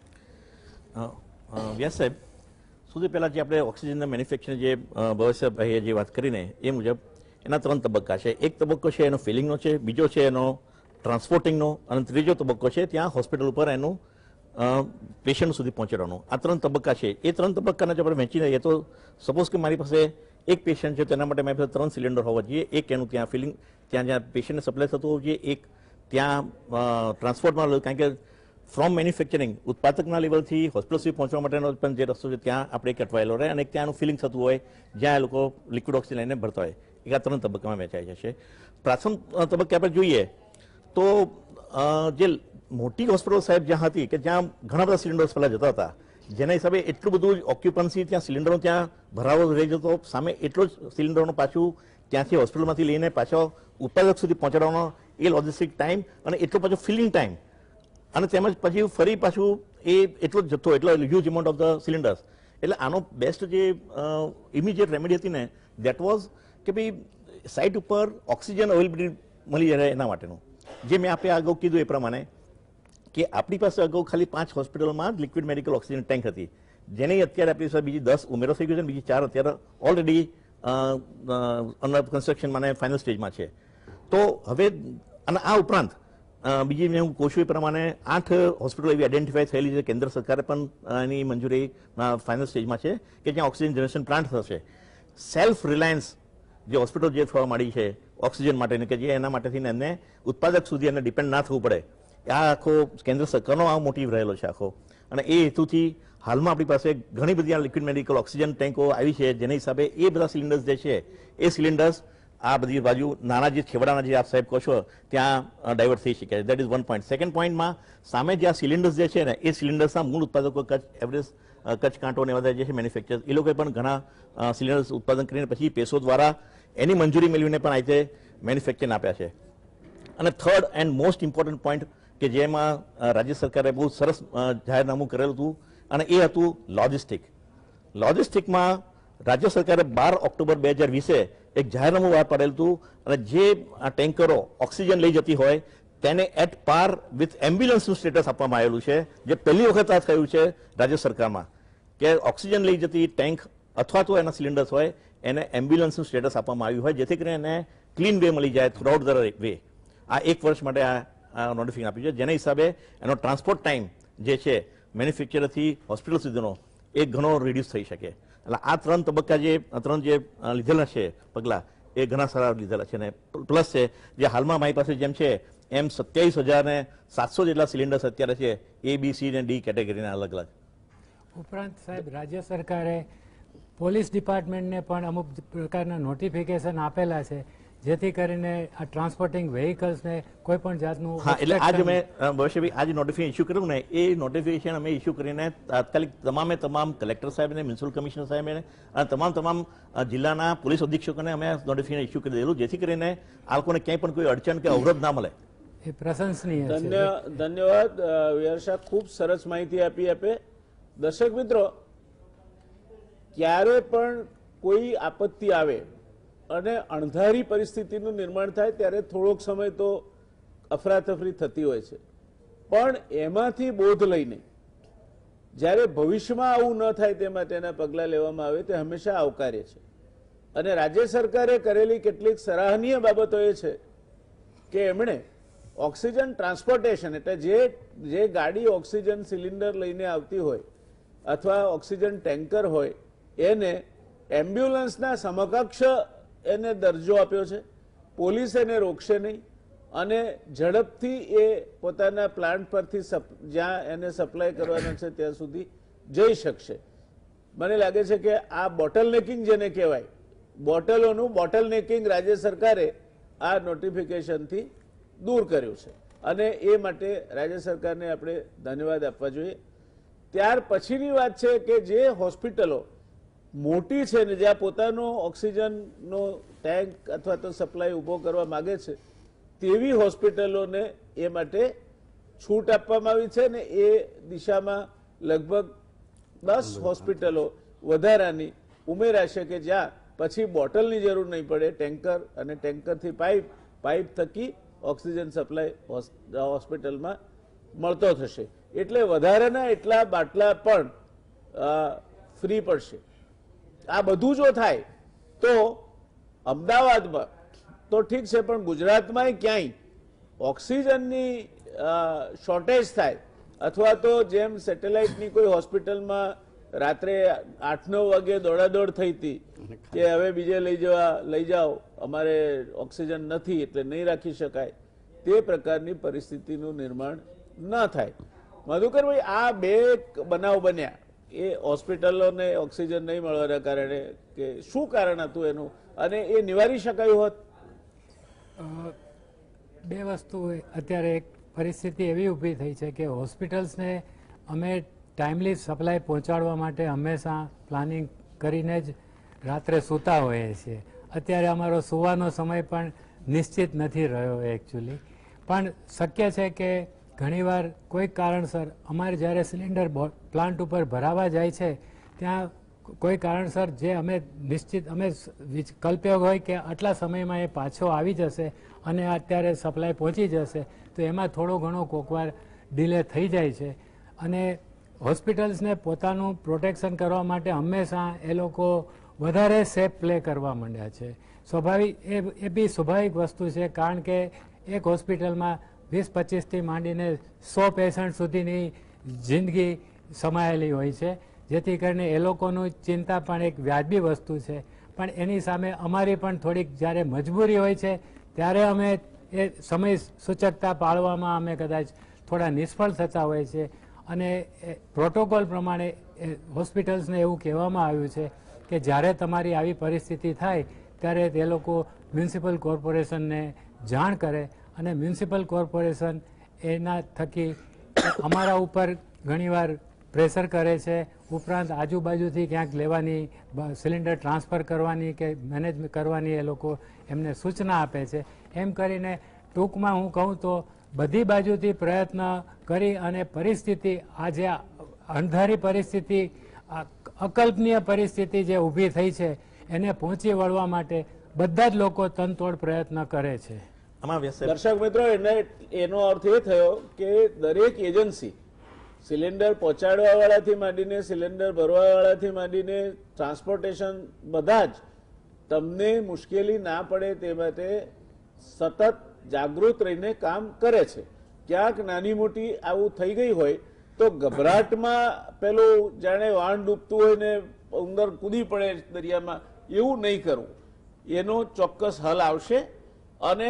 વ્યાસ સાહેબ, સૌથી પહેલાં જે આપણે ઓક્સિજનના મેન્યુફેક્ચરિંગ જે ભવિષ્યભાઈએ જે વાત કરીને એ મુજબ એના 3 તબક્કા છે. એક તબક્કો છે એનો ફિલિંગનો છે, બીજો છે એનો ટ્રાન્સપોર્ટિંગનો અને ત્રીજો તબક્કો છે ત્યાં હોસ્પિટલ ઉપર એનું પેશન્ટ સુધી પહોંચાડવાનું. આ 3 તબક્કા છે. એ 3 તબક્કાને જો આપણે વહેંચી લઈએ તો સપોઝ કે મારી પાસે એક પેશન્ટ છે તેના માટે મારી પાસે 3 સિલિન્ડર હોવા જોઈએ. એક એનું ત્યાં ફિલિંગ ત્યાં જ્યાં પેશન્ટને સપ્લાય થતું હોવું જોઈએ, એક ત્યાં ટ્રાન્સપોર્ટમાં, કારણ કે ફ્રોમ મેન્યુફેક્ચરિંગ ઉત્પાદકના લેવલથી હોસ્પિટલ સુધી પહોંચવા માટેનો પણ જે રસ્તો છે ત્યાં આપણે એક અટવાયેલો રહે અને ત્યાંનું ફિલિંગ થતું હોય જ્યાં એ લોકો લિક્વિડ ઓક્સિજન લઈને ભરતા હોય. એક આ 3 તબક્કામાં વહેંચાઈ જશે. પ્રથમ તબક્કે આપણે જોઈએ તો જે મોટી હોસ્પિટલ સાહેબ જ્યાં હતી કે જ્યાં ઘણા બધા સિલિન્ડર્સ પહેલાં જતા હતા, જેના હિસાબે એટલું બધું ઓક્યુપન્સી ત્યાં સિલિન્ડરો ત્યાં ભરાવો રહી જતો, સામે એટલો જ સિલિન્ડરનું પાછું ત્યાંથી હોસ્પિટલમાંથી લઈને પાછો ઉત્પાદક સુધી પહોંચાડવાનો એ લોજિસ્ટિક ટાઈમ અને એટલો પાછો ફિલિંગ ટાઈમ અને તેમજ પછી ફરી પાછું એ એટલો જ જથ્થો એટલો huge amount of the cylinders. એટલે આનો બેસ્ટ જે ઇમિડિયેટ રેમેડી હતી ને દેટ વોઝ કે ભાઈ સાઇટ ઉપર ઓક્સિજન અવેલેબિલિટી મળી રહે એના માટેનું. જે મેં આપણે અગાઉ કીધું એ પ્રમાણે કે આપણી પાસે અગાઉ ખાલી 5 હોસ્પિટલોમાં લિક્વિડ મેડિકલ ઓક્સિજન ટેન્ક હતી, જેની અત્યારે આપણી પાસે બીજી 10 ઉમેરો થઈ ગયો છે, બીજી 4 અત્યારે ઓલરેડી અંડર કન્સ્ટ્રક્શન અને ફાઇનલ સ્ટેજમાં છે. તો હવે અને આ ઉપરાંત બીજી મેં હું કહું છું એ પ્રમાણે 8 હોસ્પિટલો એવી આઈડેન્ટિફાઈ થયેલી છે. કેન્દ્ર સરકારે પણ એની મંજૂરી ફાઇનલ સ્ટેજમાં છે કે જ્યાં ઓક્સિજન જનરેશન પ્લાન્ટ થશે. સેલ્ફ રિલાયન્સ જે હોસ્પિટલ જે થવા માંડી છે ઓક્સિજન માટેની, કે જે એના માટેથી એમને ઉત્પાદક સુધી એને ડિપેન્ડ ના થવું પડે, આ આખો કેન્દ્ર સરકારનો આ મોટિવ રહેલો છે આખો. અને એ હેતુથી હાલમાં આપણી પાસે ઘણી બધી લિક્વિડ મેડિકલ ઓક્સિજન ટેન્કો આવી છે, જેના હિસાબે એ બધા સિલિન્ડર્સ જે છે એ સિલિન્ડર્સ આ બધી બાજુ નાના જે છેવાડાના જે આપ સાહેબ કહો છો ત્યાં ડાયવર્ટ થઈ શકે છે. That is 1 point. સેકન્ડ પોઈન્ટમાં સામે જે આ સિલિન્ડર્સ જે છે ને એ સિલિન્ડર્સના મૂળ ઉત્પાદકો કચ્છ કાંટો ને બધા જે છે મેન્યુફેક્ચર, એ લોકોએ પણ ઘણા સિલિન્ડર્સ ઉત્પાદન કરીને પછી પેસો દ્વારા એની મંજૂરી મેળવીને પણ આ રીતે મેન્યુફેક્ચર આપ્યા છે. અને third and most important point કે જેમાં રાજ્ય સરકારે બહુ સરસ જાહેરનામું કરેલું હતું અને એ હતું લોજિસ્ટિક. લોજિસ્ટિકમાં રાજ્ય સરકારે 12 ઓક્ટોબર 2020 એક જાહેરનામું બહાર પાડેલું હતું અને જે આ ટેન્કરો ઓક્સિજન લઈ જતી હોય તેને એટ પાર વિથ એમ્બ્યુલન્સનું સ્ટેટસ આપવામાં આવેલું છે, જે પહેલી વખત આ થયું છે રાજ્ય સરકારમાં કે ઓક્સિજન લઈ જતી ટેન્ક અથવા તો એના સિલિન્ડર્સ હોય એને એમ્બ્યુલન્સનું સ્ટેટસ આપવામાં આવ્યું હોય, જેથી કરીને એને ક્લીન વે મળી જાય થ્રુઆઉટ ધ વે. આ 1 વર્ષ માટે આ નોટિફિકેશન આપ્યું છે, જેના હિસાબે એનો ટ્રાન્સપોર્ટ ટાઈમ જે છે મેન્યુફેક્ચરથી હોસ્પિટલ સુધીનો એ ઘણો રિડ્યુસ થઈ શકે. એટલે આ 3 તબક્કા જે લીધેલા છે પગલાં એ ઘણા સારા લીધેલા છે. અને પ્લસ છે જે હાલમાં મારી પાસે જેમ છે એમ 27,700 જેટલા સિલિન્ડર્સ અત્યારે છે A, B, C અને D કેટેગરીના અલગ અલગ. ઉપરાંત સાહેબ રાજ્ય સરકારે પોલીસ ડિપાર્ટમેન્ટને પણ અમુક પ્રકારના નોટિફિકેશન આપેલા છે, જેથી કરીને આ ટ્રાન્સપોર્ટિંગ વ્હીકલ્સને કોઈ પણ જાતનું હા, એટલે આજ અમે ભવિષ્યભાઈ આજે નોટિફિકેશન ઇસ્યુ કર્યું ને એ નોટિફિકેશન અમે ઇસ્યુ કરીને તાત્કાલિક તમામ કલેક્ટર સાહેબને, મ્યુનિસિપલ કમિશનર સાહેબને અને તમામ જિલ્લાના પોલીસ અધિક્ષકોને અમે નોટિફિકેશન ઇસ્યુ કરી દીધેલું, જેથી કરીને આ લોકોને ક્યાંય પણ કોઈ અડચણ કે અવરોધ ના મળે. એ પ્રશંસનીય છે. ધન્યવાદ વિહાર સાહેબ, ખૂબ સરસ માહિતી આપી આપે. દર્શક મિત્રો, ક્યારે પણ કોઈ આપત્તિ આવે અને અણધારી પરિસ્થિતિનું નિર્માણ થાય ત્યારે થોડોક સમય તો અફરાતફરી થતી હોય છે, પણ એમાંથી બોધ લઈને જ્યારે ભવિષ્યમાં આવું ન થાય તે માટેના પગલાં લેવામાં આવે તે હંમેશા આવકાર્ય છે. અને રાજ્ય સરકારે કરેલી કેટલીક સરાહનીય બાબતો એ છે કે એમણે ઓક્સિજન ટ્રાન્સપોર્ટેશન એટલે જે ગાડી ઓક્સિજન સિલિન્ડર લઈને આવતી હોય અથવા ઓક્સિજન ટેન્કર હોય એને એમ્બ્યુલન્સના સમકક્ષ એને દરજ્જો આપ્યો છે. પોલીસ એને રોકશે નહીં અને ઝડપથી એ પોતાના પ્લાન્ટ પરથી જ્યાં એને સપ્લાય કરવાનો છે ત્યાં સુધી જઈ શકશે. મને લાગે છે કે આ બોટલ નેકિંગ જેને કહેવાય, બોટલોનું બોટલ નેકિંગ રાજ્ય સરકારે આ નોટિફિકેશનથી દૂર કર્યું છે અને એ માટે રાજ્ય સરકારને આપણે ધન્યવાદ આપવા જોઈએ. ત્યાર પછીની વાત છે કે જે હોસ્પિટલો મોટી છે ને જ્યાં પોતાનો ઓક્સિજનનો ટેન્ક અથવા તો સપ્લાય ઊભો કરવા માગે છે તેવી હોસ્પિટલોને એ માટે છૂટ આપવામાં આવી છે ને એ દિશામાં લગભગ 10 હોસ્પિટલો વધારાની ઉમેરાશે કે જ્યાં પછી બોટલની જરૂર નહીં પડે, ટેન્કર અને ટેન્કરથી પાઇપ થકી ઓક્સિજન સપ્લાય હોસ્પિટલમાં મળતો થશે. એટલે વધારાના એટલા બાટલા પણ ફ્રી પડશે. આ બધું જો થાય તો અમદાવાદમાં તો ઠીક છે, પણ ગુજરાતમાં ક્યાંય ઓક્સિજનની શોર્ટેજ થાય અથવા તો જેમ સેટેલાઇટની કોઈ હોસ્પિટલમાં રાત્રે 8-9 વાગે દોડાદોડ થઈ હતી કે હવે બીજે લઈ જાઓ અમારે ઓક્સિજન નથી એટલે નહીં રાખી શકાય, તે પ્રકારની પરિસ્થિતિનું નિર્માણ ન થાય. મધુકરભાઈ, આ 2 બનાવ બન્યા એ હોસ્પિટલોને ઓક્સિજન નહીં મળવાના કારણે કે શું કારણ હતું એનું અને એ નિવારી શકાયું હોત? 2 વસ્તુ અત્યારે એક પરિસ્થિતિ એવી ઊભી થઈ છે કે હોસ્પિટલ્સને અમે ટાઈમલી સપ્લાય પહોંચાડવા માટે હંમેશા પ્લાનિંગ કરીને જ રાત્રે સૂતા હોઈએ છીએ. અત્યારે અમારો સુવાનો સમય પણ નિશ્ચિત નથી રહ્યો એકચ્યુઅલી. પણ શક્ય છે કે ઘણીવાર કોઈક કારણસર અમારે જ્યારે સિલિન્ડર પ્લાન્ટ ઉપર ભરાવા જાય છે ત્યાં કોઈ કારણસર જે અમે કલ્પ્યો હોય કે આટલા સમયમાં એ પાછો આવી જશે અને અત્યારે સપ્લાય પહોંચી જશે, તો એમાં થોડો ઘણો કોકવાર ડિલે થઈ જાય છે. અને હોસ્પિટલ્સને પોતાનું પ્રોટેક્શન કરવા માટે હંમેશા એ લોકો વધારે સેફ પ્લે કરવા માંડ્યા છે. સ્વાભાવિક એ બી સ્વાભાવિક વસ્તુ છે, કારણ કે એક હોસ્પિટલમાં 20-25થી માંડીને 100 પેશન્ટ સુધીની જિંદગી સમાયેલી હોય છે, જેથી કરીને એ લોકોનું ચિંતા પણ એક વ્યાજબી વસ્તુ છે. પણ એની સામે અમારી પણ થોડીક જ્યારે મજબૂરી હોય છે ત્યારે અમે એ સમય સૂચકતા પાળવામાં અમે કદાચ થોડા નિષ્ફળ થતા હોય છે. અને પ્રોટોકોલ પ્રમાણે હોસ્પિટલ્સને એવું કહેવામાં આવ્યું છે કે જ્યારે તમારી આવી પરિસ્થિતિ થાય ત્યારે તે લોકો મ્યુનિસિપલ કોર્પોરેશનને જાણ કરે અને મ્યુનિસિપલ કોર્પોરેશન એના થકી અમારા ઉપર ઘણીવાર પ્રેશર કરે છે. ઉપરાંત આજુબાજુથી ક્યાંક લેવાની, સિલિન્ડર ટ્રાન્સફર કરવાની કે મેનેજ કરવાની એ લોકો એમને સૂચના આપે છે. એમ કરીને ટૂંકમાં હું કહું તો બધી બાજુથી પ્રયત્ન કરી અને પરિસ્થિતિ, આ જે અણધારી પરિસ્થિતિ, અકલ્પનીય પરિસ્થિતિ જે ઊભી થઈ છે એને પહોંચી વળવા માટે બધા જ લોકો તનતોડ પ્રયત્ન કરે છે. દર્શક મિત્રો, એનો અર્થ એ થયો કે દરેક એજન્સી સિલિન્ડર પહોંચાડવા વાળાથી માંડીને સિલિન્ડર ભરવા વાળાથી માંડીને ટ્રાન્સપોર્ટેશન બધા જ તમને મુશ્કેલી ના પડે તે માટે સતત જાગૃત રહીને કામ કરે છે. ક્યાંક નાની મોટી આવું થઈ ગઈ હોય તો ગભરાટમાં પેલું જાણે વાણ ડૂબતું હોય ને ઉંદર કૂદી પડે દરિયામાં, એવું નહીં કરવું. એનો ચોક્કસ હલ આવશે. અને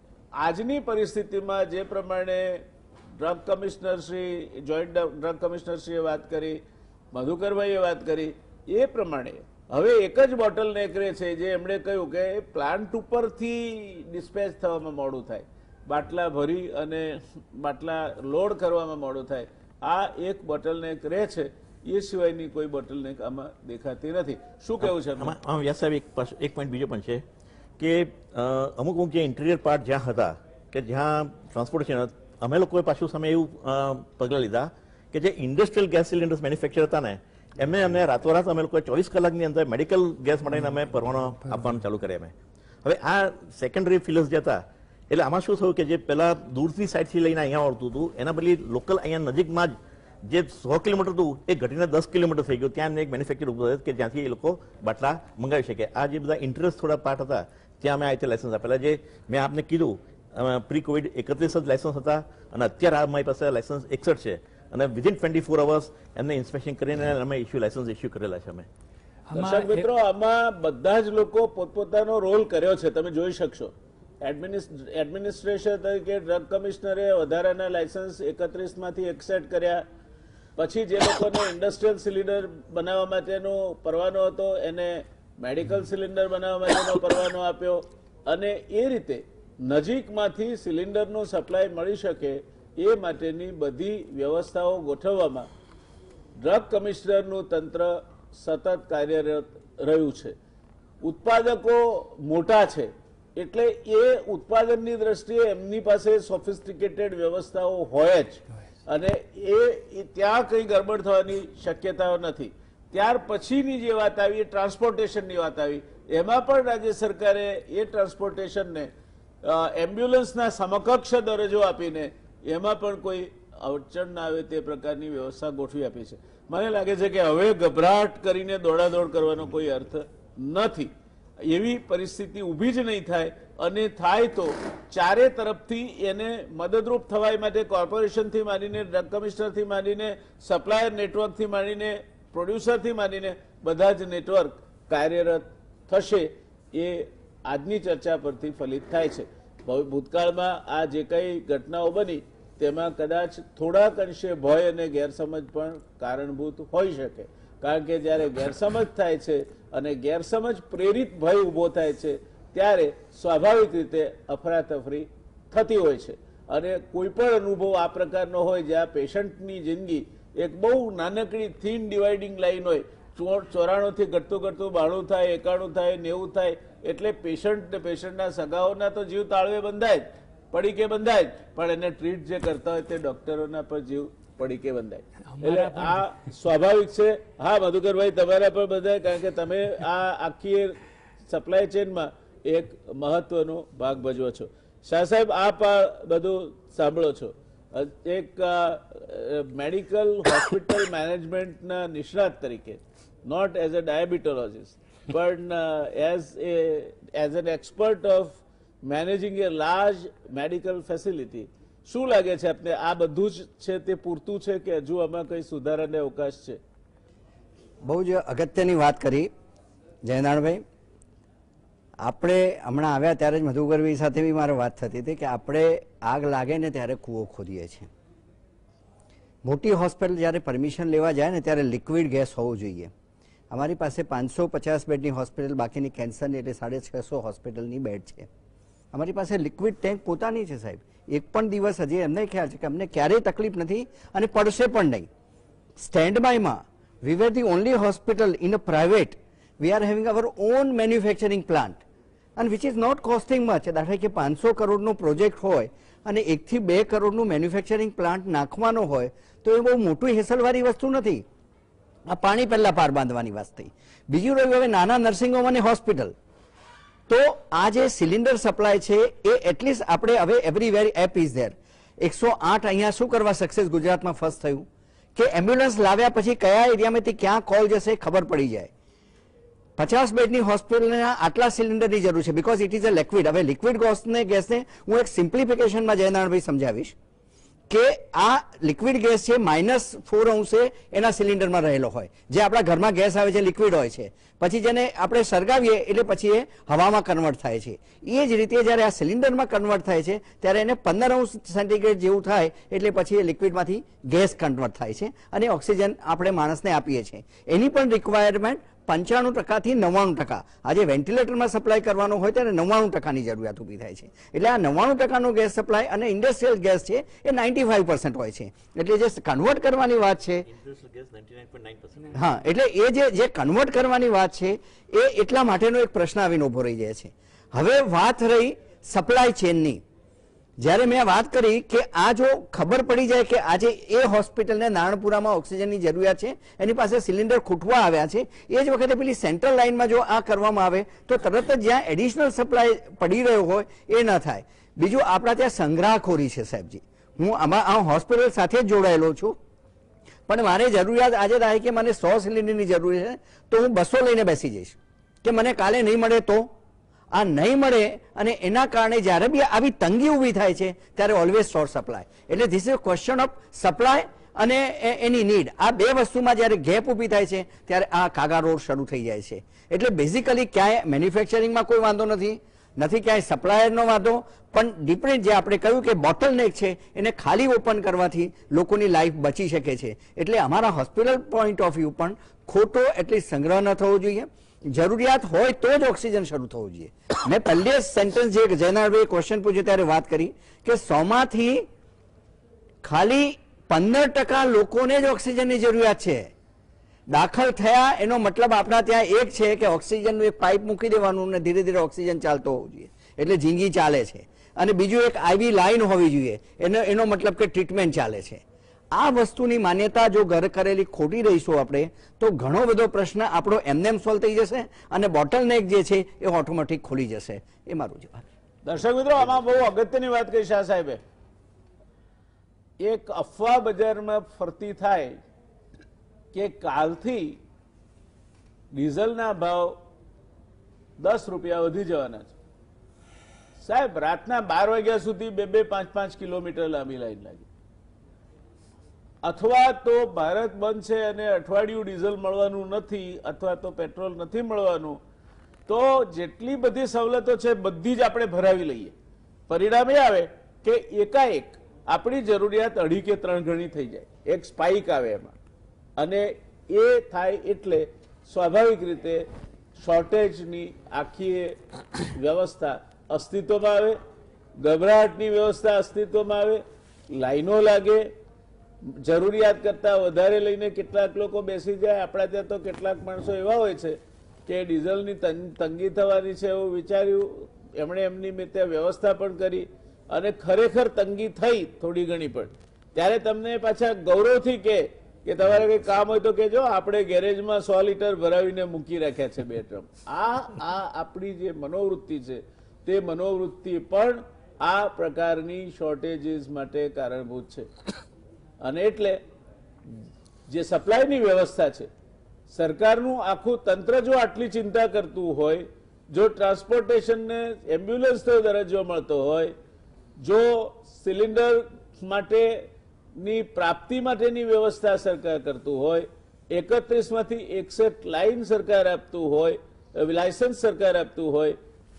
આજની પરિસ્થિતિમાં જે પ્રમાણે ડ્રગ કમિશનરશ્રી, જોઈન્ટ ડ્રગ કમિશનરશ્રીએ વાત કરી, મધુકરભાઈએ વાત કરી, એ પ્રમાણે હવે એક જ બોટલનેક રહે છે જે એમણે કહ્યું કે પ્લાન્ટ ઉપરથી ડિસ્પેચ થવામાં મોડું થાય, બાટલા ભરી અને બાટલા લોડ કરવામાં મોડું થાય. આ એક બોટલનેક રહે છે, એ સિવાયની કોઈ બોટલનેક આમાં દેખાતી નથી. શું કહેવું છે? વ્યાસ સાહેબ, એક પોઈન્ટ બીજો પણ છે કે અમુક જે ઇન્ટિરિયર પાર્ટ જ્યાં હતા કે જ્યાં ટ્રાન્સપોર્ટેશન, અમે લોકોએ પાછું સામે એવું પગલાં લીધા કે જે ઇન્ડસ્ટ્રીયલ ગેસ સિલિન્ડર્સ મેન્યુફેક્ચર હતા ને એમને રાતોરાત અમે લોકોએ 24 કલાકની અંદર મેડિકલ ગેસ માટે અમે પરવાનો આપવાનું ચાલુ કર્યા. અમે હવે આ સેકન્ડરી ફિલર્સ જે હતા, એટલે આમાં શું થયું કે જે પહેલા દૂરથી સાઈડથી લઈને અહીંયા આવતું હતું એના બદલે લોકલ અહીંયા નજીકમાં જ જે 100 કિલોમીટર હતું એ ઘટીને 10 કિલોમીટર થઈ ગયું. ત્યાં એક મેન્યુફેક્ચર ઉભું થયું કે જ્યાંથી એ લોકો બાટલા મંગાવી શકે. આ જે બધા ઇન્ટરેસ્ટ થોડા પાર્ટ હતા ત્યાં અમે આ રીતે લાયસન્સ આપેલા. જે મેં આપને કીધું પ્રી કોવિડ 31 જ લાયસન્સ હતા અને અત્યારે અમારી પાસે લાયસન્સ 61 છે અને વિધિન 24 અવર્સ એમને ઇન્સ્પેક્શન કરીને અમે લાયસન્સ ઇસ્યુ કરેલા છે. અમે દર્શક મિત્રો, આમાં બધા જ લોકો પોતપોતાનો રોલ કર્યો છે, તમે જોઈ શકશો. એડમિનિસ્ટ્રેશન તરીકે ડ્રગ કમિશનરે વધારાના લાયસન્સ 31માંથી એક્સેપ્ટ કર્યા. પછી જે લોકોને ઇન્ડસ્ટ્રીયલ સિલિન્ડર બનાવવા માટેનો પરવાનો હતો એને મેડિકલ સિલિન્ડર બનાવવા માટેનો પરવાનો આપ્યો. અને એ રીતે નજીકમાંથી સિલિન્ડરનો સપ્લાય મળી શકે એ માટેની બધી વ્યવસ્થાઓ ગોઠવવામાં ડ્રગ કમિશનરનું તંત્ર સતત કાર્યરત રહ્યું છે. ઉત્પાદકો મોટા છે એટલે એ ઉત્પાદનની દ્રષ્ટિએ એમની પાસે સોફિસ્ટિકેટેડ વ્યવસ્થાઓ હોય જ અને એ ત્યાં કંઈ ગડબડ થવાની શક્યતાઓ નથી. ત્યાર પછીની જે વાત આવી એ ટ્રાન્સપોર્ટેશનની વાત આવી. એમાં પણ રાજ્ય સરકારે એ ટ્રાન્સપોર્ટેશનને એમ્બ્યુલન્સના સમકક્ષ દરજ્જો આપીને એમાં પણ કોઈ અડચણ ના આવે તે પ્રકારની વ્યવસ્થા ગોઠવી આપી છે. મને લાગે છે કે હવે ગભરાટ કરીને દોડાદોડ કરવાનો કોઈ અર્થ નથી. એવી પરિસ્થિતિ ઊભી જ નહીં થાય અને થાય તો ચારે તરફથી એને મદદરૂપ થવા માટે કોર્પોરેશનથી માંડીને, ડ્રગ કમિશનરથી માંડીને, સપ્લાયર નેટવર્કથી માંડીને, પ્રોડ્યુસરથી માંડીને બધા જ નેટવર્ક કાર્યરત થશે. એ આજની ચર્ચા પરથી ફલિત થાય છે. ભૂતકાળમાં આ જે કંઈ ઘટનાઓ બની તેમાં કદાચ થોડાક અંશે ભય અને ગેરસમજ પણ કારણભૂત હોઈ શકે. કારણ કે જ્યારે ગેરસમજ થાય છે અને ગેરસમજ પ્રેરિત ભય ઊભો થાય છે ત્યારે સ્વાભાવિક રીતે અફરાતફરી થતી હોય છે. અને કોઈ પણ અનુભવ આ પ્રકારનો હોય જ્યાં પેશન્ટની જિંદગી એક બહુ નાનકડી થીન ડિવાઇડિંગ લાઈન હોય 94 થી ઘટતું 92 થાય, 91 થાય, 90 થાય એટલે પેશન્ટ ને પેશન્ટના સગાઓના તો જીવ તાળવે બંધાય જ, પડીકે બંધાય જ, પણ એને ટ્રીટ જે કરતા હોય તે ડોક્ટરોના પર જીવ પડીકે બંધાય. એટલે આ સ્વાભાવિક છે. હા મધુકરભાઈ, તમારા પર બંધાય, કારણ કે તમે આ આખી સપ્લાય ચેનમાં એક મહત્વનો ભાગ ભજવો છો. શાહ સાહેબ, આપ આ બધું સાંભળો છો, એક મેડિકલ હોસ્પિટલ મેનેજમેન્ટના નિષ્ણાત તરીકે, નોટ એઝ અ ડાયાબિટોલોજીસ્ટ પણ as an expert of managing a large medical facility, શું લાગે છે આપને? આ બધું જ છે તે પૂરતું છે કે હજુ આમાં કઈ સુધારાને અવકાશ છે? બહુ જ અગત્યની વાત કરી જયનારાયણભાઈ. આપણે હમણાં આવ્યા ત્યારે જ મધુકરભાઈ સાથે બી મારે વાત થતી હતી કે આપણે આગ લાગે ને ત્યારે કૂવો ખોદીએ છીએ. મોટી હોસ્પિટલ જ્યારે પરમિશન લેવા જાય ને ત્યારે લિક્વિડ ગેસ હોવું જોઈએ. અમારી પાસે 550 બેડની હોસ્પિટલ, બાકીની કેન્સરની એટલે 650 હોસ્પિટલની બેડ છે. અમારી પાસે લિક્વિડ ટેન્ક પોતાની છે સાહેબ. એક પણ દિવસ હજી એમને ખ્યાલ છે કે અમને ક્યારેય તકલીફ નથી અને પડશે પણ નહીં. સ્ટેન્ડ બાયમાં we were the only hospital in a private, we are having our own manufacturing plant and which is not costing much. દાખલા કે 500 કરોડનો પ્રોજેક્ટ હોય અને 1 થી 2 કરોડનું મેન્યુફેક્ચરિંગ પ્લાન્ટ નાખવાનો હોય તો એ બહુ મોટી હેસલવાળી વસ્તુ નથી. આ પાણી પહેલા પાર બાંધવાની વાત થઈ. બીજું રહ્યું હવે નાના નર્સિંગ હોમ અને હોસ્પિટલ, તો આ જે સિલિન્ડર સપ્લાય છે એ એટલીસ્ટ આપણે હવે એવરીવેર એપ ઇઝ ધેર. 108 અહીંયા શું કરવા સક્સેસ ગુજરાતમાં ફર્સ્ટ થયું કે એમ્બ્યુલન્સ લાવ્યા પછી કયા એરિયામાંથી ક્યાં કોલ જશે ખબર પડી જાય. 50 બેડની હોસ્પિટલના આટલા સિલિન્ડરની જરૂર છે because it is a liquid. હવે લિક્વિડ ગેસને હું એક સિમ્પ્લિફિકેશનમાં જયનારાયણભાઈ સમજાવીશ કે આ લિક્વિડ ગેસ છે -4 એના સિલિન્ડરમાં રહેલો હોય, જે આપણા ઘરમાં ગેસ આવે છે લિક્વિડ હોય છે, પછી જેને આપણે સળગાવીએ એટલે પછી એ હવામાં કન્વર્ટ થાય છે. એ જ રીતે જ્યારે આ સિલિન્ડરમાં કન્વર્ટ થાય છે ત્યારે એને 15° જેવું થાય એટલે પછી એ લિક્વિડમાંથી ગેસ કન્વર્ટ થાય છે અને ઓક્સિજન આપણે માણસને આપીએ છીએ. એની પણ રિક્વાયરમેન્ટ 95% થી 99%. આજે વેન્ટિલેટરમાં સપ્લાય કરવાનો હોય ત્યારે 99%ની જરૂરિયાત ઊભી થાય છે. એટલે આ 99%નો ગેસ સપ્લાય અને ઇન્ડસ્ટ્રીયલ ગેસ છે એ 95% હોય છે. એટલે જે કન્વર્ટ કરવાની વાત છે, હા, એટલે એ જે કન્વર્ટ કરવાની વાત છે એ એટલા માટેનો એક પ્રશ્ન આવીને ઉભો રહી જાય છે. હવે વાત રહી સપ્લાય ચેનની. જ્યારે મેં વાત કરી કે આ જો ખબર પડી જાય કે આજે એ હોસ્પિટલને નારણપુરામાં ઓક્સિજનની જરૂરિયાત છે, એની પાસે સિલિન્ડર ખૂટવા આવ્યા છે, એ જ વખતે પેલી સેન્ટ્રલ લાઇનમાં જો આ કરવામાં આવે તો તરત જ જ્યાં એડિશનલ સપ્લાય પડી રહ્યો હોય એ ન થાય. બીજું આપણા ત્યાં સંગ્રહખોરી છે સાહેબજી. હું આમાં આ હોસ્પિટલ સાથે જ જોડાયેલો છું, પણ મારે જરૂરિયાત આજે થાય કે મને 100 સિલિન્ડરની જરૂર છે તો હું 200 લઈને બેસી જઈશ કે મને કાલે નહીં મળે તો. આ નહીં મળે અને એના કારણે જ્યારે બી આવી તંગી ઊભી થાય છે ત્યારે ઓલવેઝ શોર્ટ સપ્લાય. એટલે this is question of supply અને એની નીડ. આ બે વસ્તુમાં જ્યારે ગેપ ઊભી થાય છે ત્યારે આ કાગા રોડ શરૂ થઈ જાય છે. એટલે બેઝિકલી ક્યાંય મેન્યુફેક્ચરિંગમાં કોઈ વાંધો નથી ક્યાંય સપ્લાયરનો વાંધો, પણ ડિફરન્ટ જે આપણે કહ્યું કે બોટલનેક છે એને ખાલી ઓપન કરવાથી લોકોની લાઈફ બચી શકે છે. એટલે અમારા હોસ્પિટલ પોઈન્ટ ઓફ વ્યૂ પણ ખોટો એટલી સંગ્રહ ન થવો જોઈએ. જરૂરિયાત હોય તો જ ઓક્સિજન શરૂ થવું જોઈએ. મેં પહેલી સેન્ટેન્સ જે જયનારાયણભાઈએ ક્વેશ્ચન પૂછ્યો ત્યારે વાત કરી કે 100માંથી ખાલી 15% લોકોને જ ઓક્સિજનની જરૂરિયાત છે. દાખલ થયા એનો મતલબ આપણા ત્યાં એક છે કે ઓક્સિજનનું એક પાઇપ મૂકી દેવાનું અને ધીરે ધીરે ઓક્સિજન ચાલતો હોવું જોઈએ એટલે જિંદગી ચાલે છે. અને બીજું એક આઈવી લાઈન હોવી જોઈએ, એનો મતલબ કે ટ્રીટમેન્ટ ચાલે છે. આ વસ્તુની માન્યતા જો ઘર કરેલી ખોટી રહીશું આપણે તો ઘણો બધો પ્રશ્ન આપણો એમનેમ સોલ્વ થઈ જશે અને બોટલનેક જે છે એ ઓટોમેટિક ખુલી જશે. એ મારું જવાબ. દર્શક મિત્રો, આમાં બહુ અગત્યની વાત કહી શાહ સાહેબે. એક અફવા બજારમાં ફરતી થાય કે કાલથી ડીઝલના ભાવ 10 રૂપિયા વધી જવાના છે. સાહેબ, રાતના 12 વાગ્યા સુધી 2-5 કિલોમીટર લાંબી લાઈન લાગી. અથવા તો ભારત બંધ છે અને અઠવાડિયું ડીઝલ મળવાનું નથી અથવા તો પેટ્રોલ નથી મળવાનું, તો જેટલી બધી સવલતો છે બધી જ આપણે ભરાવી લઈએ. પરિણામ એ આવે કે એકાએક આપણી જરૂરિયાત 2 કે 3 ગણી થઈ જાય. એક સ્પાઇક આવે એમાં, અને એ થાય એટલે સ્વાભાવિક રીતે શોર્ટેજની આખી વ્યવસ્થા અસ્તિત્વમાં આવે, ગભરાટની વ્યવસ્થા અસ્તિત્વમાં આવે, લાઈનો લાગે, જરૂરિયાત કરતા વધારે લઈને કેટલાક લોકો બેસી જાય. આપણા ત્યાં તો કેટલાક માણસો એવા હોય છે કે ડીઝલની તંગી થવાની છે એવું વિચાર્યું, એમણે એમની રીતે વ્યવસ્થા પણ કરી અને ખરેખર તંગી થઈ થોડી ઘણી પણ, ત્યારે તમને પાછા ગૌરવથી કે તમારે કંઈ કામ હોય તો કહેજો, આપણે ગેરેજમાં 100 લીટર ભરાવીને મૂકી રાખ્યા છે 2 ટ્રમ. આ આપણી જે મનોવૃત્તિ છે તે મનોવૃત્તિ પણ આ પ્રકારની શોર્ટેજીસ માટે કારણભૂત છે. અને એટલે જે સપ્લાયની વ્યવસ્થા છે, સરકારનું આખું તંત્ર જો આટલી ચિંતા કરતું હોય, જો ટ્રાન્સપોર્ટેશનને એમ્બ્યુલન્સનો દરજ્જો મળતો હોય, જો સિલિન્ડર માટેની પ્રાપ્તિ માટેની વ્યવસ્થા સરકાર કરતું હોય, 31 માંથી 61 લાઈન સરકાર આપતું હોય, લાયસન્સ સરકાર આપતું હોય,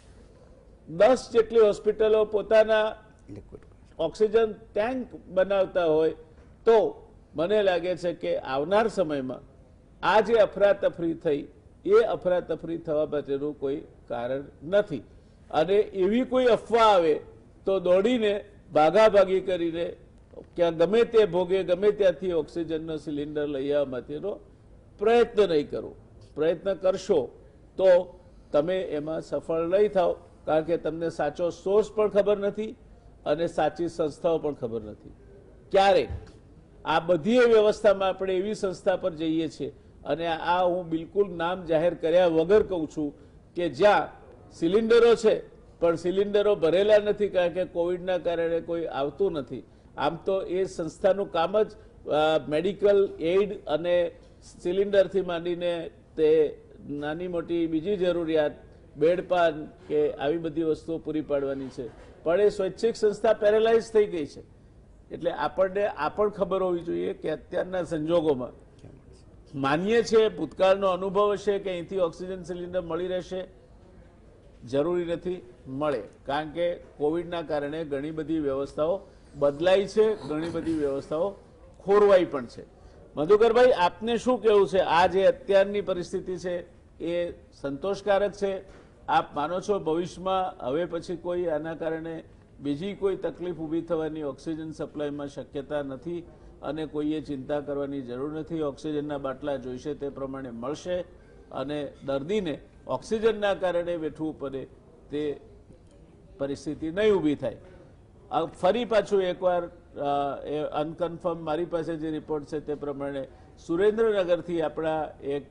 10 જેટલી હોસ્પિટલો પોતાના ઓક્સિજન ટેન્ક બનાવતા હોય, તો મને લાગે છે કે આવનાર સમયમાં આ જે અફરાતફરી થઈ એ અફરાતફરી થવા માટેનું કોઈ કારણ નથી. અને એવી કોઈ અફવા આવે તો દોડીને ભાગાભાગી કરીને ક્યાં ગમે તે ભોગે ગમે ત્યાંથી ઓક્સિજનનો સિલિન્ડર લઈ આવવા માટેનો પ્રયત્ન નહીં કરો. પ્રયત્ન કરશો તો તમે એમાં સફળ નહીં થાવ, કારણ કે તમને સાચો સોર્સ પણ ખબર નથી અને સાચી સંસ્થાઓ પણ ખબર નથી. ક્યારેક આ બધી વ્યવસ્થામાં આપણે એવી સંસ્થા પર જઈએ છીએ, અને આ હું બિલકુલ નામ જાહેર કર્યા વગર કહું છું, કે જ્યાં સિલિન્ડરો છે પણ સિલિન્ડરો ભરેલા નથી, કારણ કે કોવિડના કારણે કોઈ આવતું નથી. આમ તો એ સંસ્થાનું કામ જ મેડિકલ એઇડ અને સિલિન્ડરથી માંડીને તે નાની મોટી બીજી જરૂરિયાત, બેડપાન કે આવી બધી વસ્તુઓ પૂરી પાડવાની છે. પણ એ સ્વૈચ્છિક સંસ્થા પેરેલાઇઝ થઈ ગઈ છે. એટલે આપણને આ પણ ખબર હોવી જોઈએ કે અત્યારના સંજોગોમાં માન્ય છે, ભૂતકાળનો અનુભવ હશે કે અહીંથી ઓક્સિજન સિલિન્ડર મળી રહેશે, જરૂરી નથી મળે. કારણ કે કોવિડના કારણે ઘણી બધી વ્યવસ્થાઓ બદલાઈ છે, ઘણી બધી વ્યવસ્થાઓ ખોરવાઈ પણ છે. મધુકરભાઈ, આપને શું કહેવું છે? આ જે અત્યારની પરિસ્થિતિ છે એ સંતોષકારક છે? આપ માનો છો ભવિષ્યમાં હવે પછી કોઈ આના કારણે બીજી કોઈ તકલીફ ઊભી થવાની ઓક્સિજન સપ્લાયમાં શક્યતા નથી અને કોઈએ ચિંતા કરવાની જરૂર નથી? ઓક્સિજનના બાટલા જોઈશે તે પ્રમાણે મળશે અને દર્દીને ઓક્સિજનના કારણે વેઠવું પડે તે પરિસ્થિતિ નહીં ઊભી થાય. ફરી પાછું એકવાર અનકન્ફર્મ મારી પાસે જે રિપોર્ટ છે તે પ્રમાણે સુરેન્દ્રનગરથી આપણા એક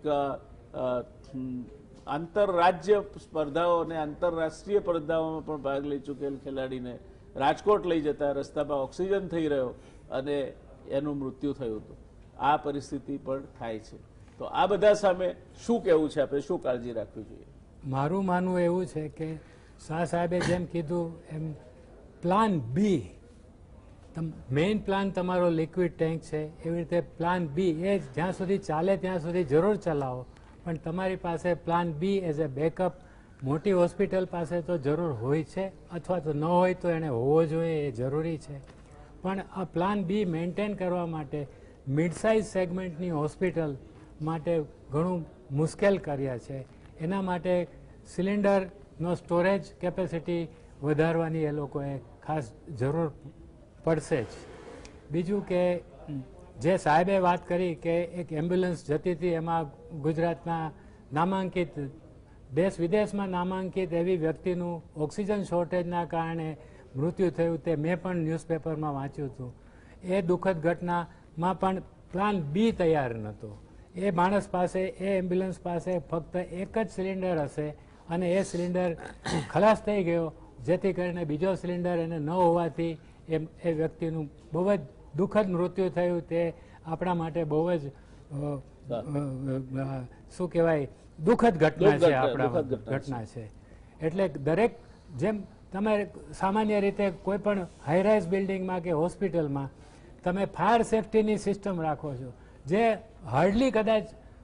આંતરરાજ્ય સ્પર્ધાઓ અને આંતરરાષ્ટ્રીય સ્પર્ધાઓમાં પણ ભાગ લઈ ચૂકેલ ખેલાડીને રાજકોટ લઈ જતા રસ્તામાં ઓક્સિજન થઈ રહ્યો અને એનું મૃત્યુ થયું હતું. આ પરિસ્થિતિ પણ થાય છે. તો આ બધા સામે શું કહેવું છે? આપણે શું કાળજી રાખવી જોઈએ? મારું માનવું એવું છે કે શાહ સાહેબે જેમ કીધું એમ પ્લાન બી, મેઇન પ્લાન તમારો લિક્વિડ ટેન્ક છે, એવી રીતે પ્લાન બી એ જ્યાં સુધી ચાલે ત્યાં સુધી જરૂર ચલાવો, પણ તમારી પાસે plan B as a backup મોટી હોસ્પિટલ પાસે તો જરૂર હોય છે, અથવા તો ન હોય તો એને હોવો જોઈએ, એ જરૂરી છે. પણ આ પ્લાન બી મેન્ટેન કરવા માટે મિડ સાઇઝ સેગમેન્ટની હોસ્પિટલ માટે ઘણું મુશ્કેલ કાર્ય છે. એના માટે સિલિન્ડરનો સ્ટોરેજ કેપેસિટી વધારવાની એ લોકોએ ખાસ જરૂર પડશે જ. બીજું કે જે સાહેબે વાત કરી કે એક એમ્બ્યુલન્સ જતી હતી, એમાં ગુજરાતના નામાંકિત દેશ વિદેશમાં નામાંકિત એવી વ્યક્તિનું ઓક્સિજન શોર્ટેજના કારણે મૃત્યુ થયું, તે મેં પણ ન્યૂઝપેપરમાં વાંચ્યું હતું. એ દુઃખદ ઘટનામાં પણ પ્લાન બી તૈયાર નહોતો. એ માણસ પાસે, એ એમ્બ્યુલન્સ પાસે ફક્ત એક જ સિલિન્ડર હશે અને એ સિલિન્ડર ખલાસ થઈ ગયો, જેથી કરીને બીજો સિલિન્ડર એને ન હોવાથી એ વ્યક્તિનું બહુ જ દુઃખદ મૃત્યુ થયું. તે આપણા માટે બહુ જ શું કહેવાય, દુઃખદ ઘટના છે, આપણા ઘટના છે. એટલે દરેક, જેમ તમે સામાન્ય રીતે કોઈ પણ હાઈરાઇઝ બિલ્ડિંગમાં કે હોસ્પિટલમાં તમે ફાયર સેફટીની સિસ્ટમ રાખો છો, જે હાર્ડલી કદાચ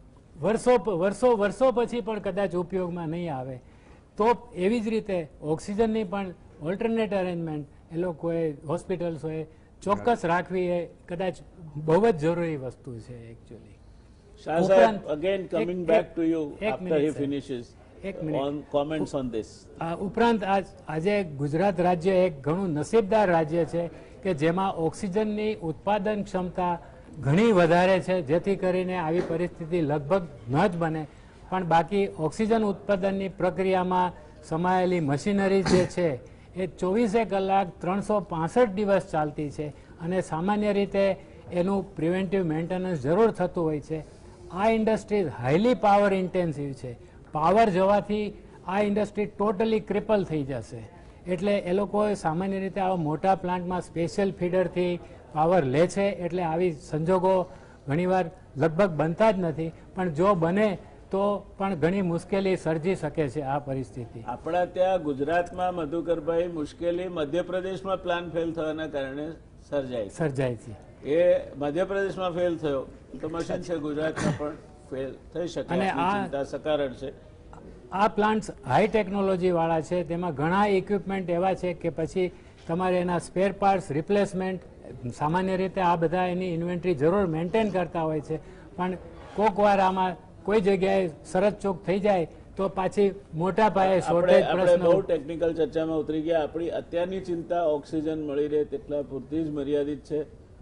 વર્ષો પછી પણ કદાચ ઉપયોગમાં નહીં આવે, તો એવી જ રીતે ઓક્સિજનની પણ ઓલ્ટરનેટ અરેન્જમેન્ટ એ લોકોએ હોસ્પિટલ્સોએ ચોક્કસ રાખવી એ કદાચ બહુ જ જરૂરી વસ્તુ છે actually. Shah Sahab, again coming back to you after he finishes on comments on this. ઉપરાંત આજે ગુજરાત રાજ્ય એક ઘણું નસીબદાર રાજ્ય છે કે જેમાં ઓક્સિજનની ઉત્પાદન ક્ષમતા ઘણી વધારે છે, જેથી કરીને આવી પરિસ્થિતિ લગભગ ન જ બને. પણ બાકી ઓક્સિજન ઉત્પાદનની પ્રક્રિયામાં સમાયેલી મશીનરી જે છે એ 24 કલાક 365 દિવસ ચાલતી છે અને સામાન્ય રીતે એનું પ્રિવેન્ટિવ મેન્ટેનન્સ જરૂર થતું હોય છે. આ ઇન્ડસ્ટ્રી હાઈલી પાવર ઇન્ટેન્સિવ છે. પાવર જવાથી આ ઇન્ડસ્ટ્રી ટોટલી ક્રિપલ થઈ જશે. એટલે એ લોકો સામાન્ય રીતે આવા મોટા પ્લાન્ટમાં સ્પેશિયલ ફીડરથી પાવર લે છે, એટલે આવી સંજોગો ઘણીવાર લગભગ બનતા જ નથી. પણ જો બને તો પણ ઘણી મુશ્કેલી સર્જી શકે છે આ પરિસ્થિતિ. આપણા ત્યાં ગુજરાતમાં મધુકરભાઈ મુશ્કેલી મધ્યપ્રદેશમાં પ્લાન ફેલ થવાના કારણે સર્જાય છે. એ મધ્યપ્રદેશમાં ફેલ થયો તો મશીન છે ગુજરાતમાં પણ ફેલ થઈ શકે. અને આ ચિંતા સકારણ છે. આ પ્લાન્ટ્સ હાઈ ટેકનોલોજી વાળા છે, તેમાં ઘણા ઇક્વિપમેન્ટ એવા છે કે પછી તમારે એના સ્પેર પાર્ટ્સ રિપ્લેસમેન્ટ, સામાન્ય રીતે આ બધા એની ઇન્વેન્ટરી જરૂર મેન્ટેન કરતા હોય છે. પણ કોક વાર આમાં કોઈ જગ્યાએ શરત ચૂક થઈ જાય તો પાછી મોટા પાયે શોર્ટેજ આપણે બહુ ટેકનિકલ ચર્ચામાં ઉતરી ગયા. આપણી અત્યારની ચિંતા ઓક્સિજન મળી રહે તેટલા પૂરતી જ મર્યાદિત છે.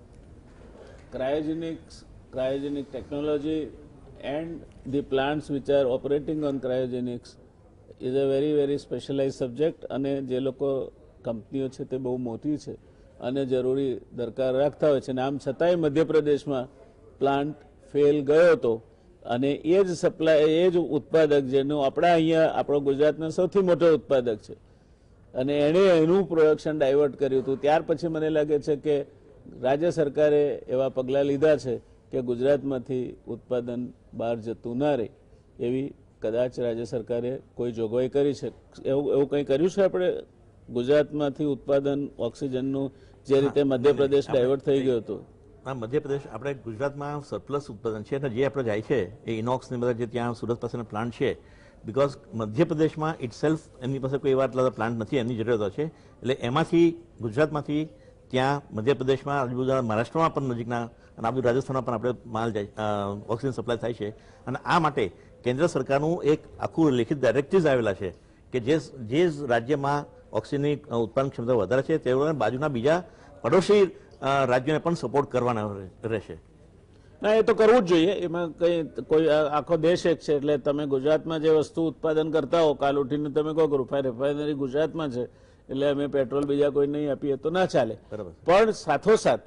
cryogenic technology and the plants which are operating on cryogenics is a very specialized subject. અને જે લોકો કંપનીઓ છે તે બહુ મોટી છે અને જરૂરી દરકાર રાખતા હોય છે, અને આમ છતાંય મધ્યપ્રદેશમાં પ્લાન્ટ ફેલ ગયો હતો અને એ જ ઉત્પાદક જેનું આપણા અહીંયા આપણો ગુજરાતનો સૌથી મોટો ઉત્પાદક છે અને એણે એનું પ્રોડક્શન ડાયવર્ટ કર્યું હતું. ત્યાર પછી મને લાગે છે કે રાજ્ય સરકારે એવા પગલાં લીધા છે કે ગુજરાતમાંથી ઉત્પાદન બહાર જતું ના રહે એવી કદાચ રાજ્ય સરકારે કોઈ જોગવાઈ કરી છે. એવું કંઈ કર્યું છે આપણે ગુજરાતમાંથી ઉત્પાદન ઓક્સિજનનું, જે રીતે મધ્યપ્રદેશ ડાયવર્ટ થઈ ગયું હતું? હા, મધ્યપ્રદેશ આપણે ગુજરાતમાં સરપ્લસ ઉત્પાદન છે અને જે આપણે જાય છે એ ઇનોક્સની બધા જે ત્યાં સુરત પાસેના પ્લાન્ટ છે, બિકોઝ મધ્યપ્રદેશમાં ઇટસેલ્ફ એમની પાસે કોઈ એવા આટલા પ્લાન્ટ નથી, એમની જરૂરિયાતો છે. એટલે એમાંથી ગુજરાતમાંથી ત્યાં મધ્યપ્રદેશમાં, આજુબાજુ મહારાષ્ટ્રમાં પણ નજીકના અને આ બધું રાજસ્થાનમાં પણ આપણે માલ જાય, ઓક્સિજન સપ્લાય થાય છે. અને આ માટે કેન્દ્ર સરકારનું એક આખું લેખિત ડાયરેક્ટિવ્સ આવેલા છે કે જે રાજ્યમાં ઓક્સિજનની ઉત્પાદન ક્ષમતા વધારે છે તેઓને બાજુના બીજા પડોશી રાજ્યોને પણ સપોર્ટ કરવાના રહેશે. ના, એ તો કરવું જ જોઈએ. એમાં કંઈ કોઈ આખો દેશ એક છે એટલે તમે ગુજરાતમાં જે વસ્તુ ઉત્પાદન કરતા હો, કાલ ઉઠીને તમે કહો કે રિફાઇનરી ગુજરાતમાં છે એટલે અમે પેટ્રોલ બીજા કોઈ નહીં આપીએ તો ના ચાલે. પણ સાથોસાથ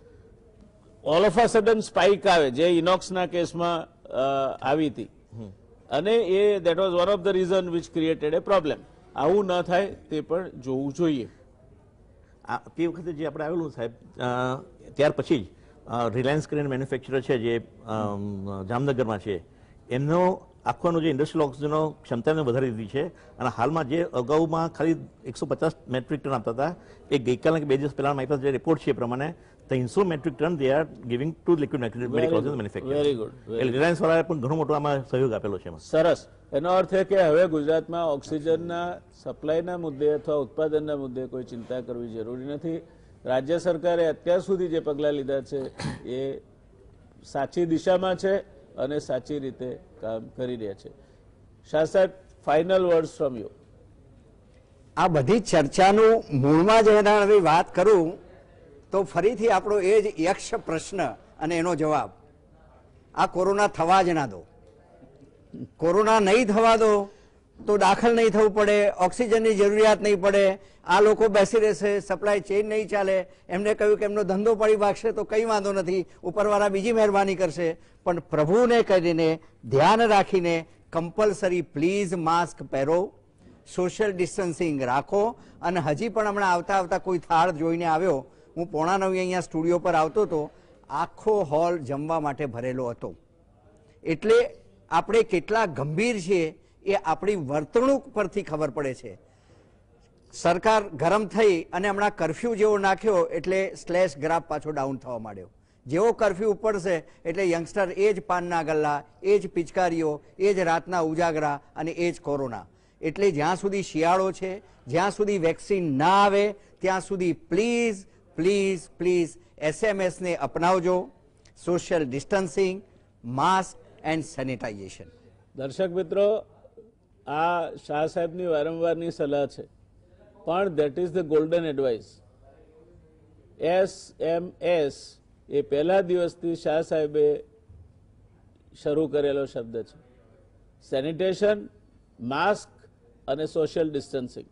all of a sudden spike આવે, જે ઇનોક્સના કેસમાં આવી હતી, અને એ that was one of the reason which created a problem. આવું ન થાય તે પણ જોવું જોઈએ. તે વખતે જે આપણે આવેલું સાહેબ, ત્યાર પછી જ રિલાયન્સ કરીને મેન્યુફેક્ચરર છે જે જામનગરમાં છે, એમનો આખોનો જે ઇન્ડસ્ટ્રીયલ ઓક્સિજનનો ક્ષમતાને વધારી દીધી છે. અને હાલમાં જે અગાઉમાં ખાલી 150 મેટ્રિક ટન આપતા હતા, એ ગઈકાલના કે 2 દિવસ પહેલા મારી પાસે જે રિપોર્ટ છે એ પ્રમાણે 300 metric ton they are giving to liquid medical oxygen manufacture. Very good. Reliance વાળાએ પણ ઘણો મોટો આમાં સહયોગ આપેલો છે. સરસ. એનો અર્થ એ કે હવે ગુજરાતમાં ઓક્સિજનના સપ્લાયના મુદ્દે અથવા ઉત્પાદનના મુદ્દે કોઈ ચિંતા કરવી જરૂરી નથી. રાજ્ય સરકારે અત્યાર સુધી જે પગલાં લીધા છે એ સાચી દિશામાં છે અને સાચી રીતે કામ કરી રહ્યા છે. શાહ સાહેબ, ફાઇનલ વર્ડ્સ ફ્રોમ યુ. આ બધી ચર્ચાનું મૂળમાં જ એના વાત કરું તો ફરીથી આપણો એ જ યક્ષ પ્રશ્ન અને એનો જવાબ, આ કોરોના થવા જ ના દો. કોરોના નહીં થવા દો તો દાખલ નહીં થવું પડે, ઓક્સિજનની જરૂરિયાત નહીં પડે, આ લોકો બેસી રહેશે, સપ્લાય ચેઇન નહીં ચાલે, એમને કહ્યું કે એમનો ધંધો પડી ભાગશે તો કંઈ વાંધો નથી, ઉપરવાળા બીજી મહેરબાની કરશે. પણ પ્રભુને કરીને ધ્યાન રાખીને કમ્પલસરી પ્લીઝ માસ્ક પહેરો, સોશિયલ ડિસ્ટન્સિંગ રાખો. અને હજી પણ હમણાં આવતા કોઈ થાળ જોઈને આવ્યો, હું 8:45 અહીંયા સ્ટુડિયો પર આવતો હતો, આખો હોલ જમવા માટે ભરેલો હતો. એટલે આપણે કેટલા ગંભીર છીએ એ આપણી વર્તણૂક પરથી ખબર પડે છે. સરકાર ગરમ થઈ અને હમણાં કરફ્યુ જેવો નાખ્યો એટલે સ્લેશ ગ્રાફ પાછો ડાઉન થવા માંડ્યો. જેવો કરફ્યુ ઉપડશે એટલે યંગસ્ટર એ જ પાનના ગલ્લા, એ જ પિચકારીઓ, એ જ રાતના ઉજાગરા અને એ જ કોરોના. એટલે જ્યાં સુધી શિયાળો છે, જ્યાં સુધી વેક્સિન ના આવે ત્યાં સુધી પ્લીઝ પ્લીઝ પ્લીઝ એસએમએસને અપનાવજો. Social distancing, mask and sanitisation. દર્શક મિત્રો, આ શાહ સાહેબની વારંવારની સલાહ છે, પણ that is the golden advice. SMS એ પહેલા દિવસથી શાહ સાહેબે શરૂ કરેલો શબ્દ છે. સેનિટેશન, માસ્ક અને સોશિયલ ડિસ્ટન્સિંગ.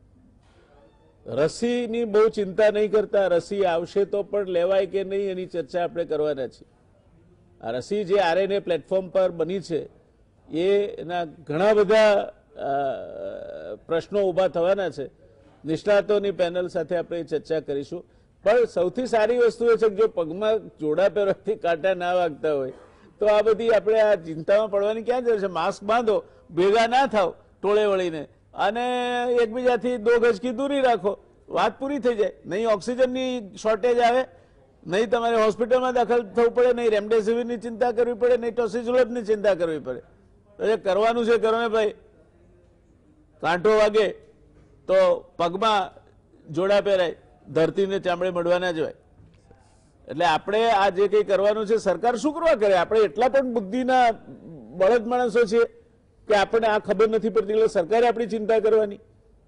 રસીની બહુ ચિંતા નહીં કરતા, રસી આવશે તો પણ લેવાય કે નહીં એની ચર્ચા આપણે કરવાના છીએ. આ રસી જે RNA પ્લેટફોર્મ પર બની છે એના ઘણા બધા પ્રશ્નો ઊભા થવાના છે. નિષ્ણાતોની પેનલ સાથે આપણે ચર્ચા કરીશું. પણ સૌથી સારી વસ્તુ એ છે કે જો પગમાં જોડા પહેરવાથી કાંટા ના વાગતા હોય તો આ બધી આપણે આ ચિંતામાં પડવાની ક્યાં જરૂર છે. માસ્ક બાંધો, ભેગા ના થાવ ટોળે વળીને, અને એકબીજાથી 2 ગજ કી દૂરી રાખો, વાત પૂરી થઈ જાય. નહીં ઓક્સિજનની શોર્ટેજ આવે, નહીં તમારે હોસ્પિટલમાં દાખલ થવું પડે, નહીં રેમડેસિવિરની ચિંતા કરવી પડે, નહીં ટોસિઝોલોબની ચિંતા કરવી પડે. તો જે કરવાનું છે કરો ને ભાઈ. કાંટો વાગે તો પગમાં જોડા પહેરાય, ધરતીને ચામડે મળવા ના જવાય. એટલે આપણે આ જે કંઈ કરવાનું છે સરકાર શું કરવા કરે? આપણે એટલા પણ બુદ્ધિના બળદ માણસો છીએ કે આપણને આ ખબર નથી પડતી એટલે સરકારે આપણી ચિંતા કરવાની.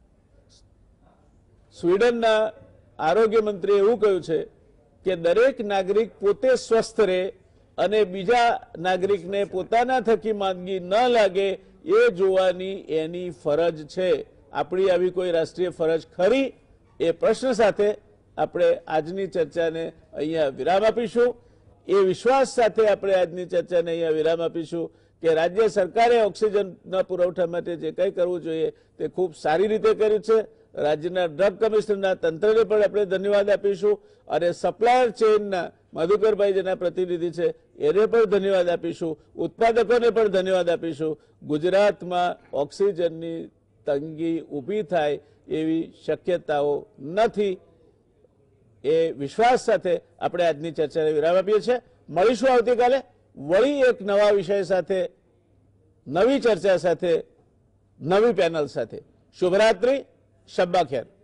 સ્વીડનના આરોગ્ય મંત્રીએ એવું કહ્યું છે કે દરેક નાગરિક પોતે સ્વસ્થ રહે અને બીજા નાગરિકને પોતાના થકી માંદગી ન લાગે એ જોવાની એની ફરજ છે. આપણી આવી કોઈ રાષ્ટ્રીય ફરજ ખરી? એ પ્રશ્ન સાથે આપણે આજની ચર્ચાને અહીંયા વિરામ આપીશું. એ વિશ્વાસ સાથે આપણે આજની ચર્ચાને અહીંયા વિરામ આપીશું કે રાજ્ય સરકારે ઓક્સિજનના પુરવઠા માટે જે કંઈ કરવું જોઈએ તે ખૂબ સારી રીતે કર્યું છે. રાજ્યના ડ્રગ કમિશનરના તંત્રને પણ આપણે ધન્યવાદ આપીશું અને સપ્લાયર ચેઇનના મધુકરભાઈ જેના પ્રતિનિધિ છે એને પણ ધન્યવાદ આપીશું. ઉત્પાદકોને પણ ધન્યવાદ આપીશું. ગુજરાતમાં ઓક્સિજનની તંગી ઊભી થાય એવી શક્યતાઓ નથી. એ વિશ્વાસ સાથે આપણે આજની ચર્ચાને વિરામ આપીએ છીએ. મળીશું આવતીકાલે વળી એક નવા વિષય સાથે, નવી ચર્ચા સાથે, નવી પેનલ સાથે. શુભરાત્રી, શબ્બા ખેર.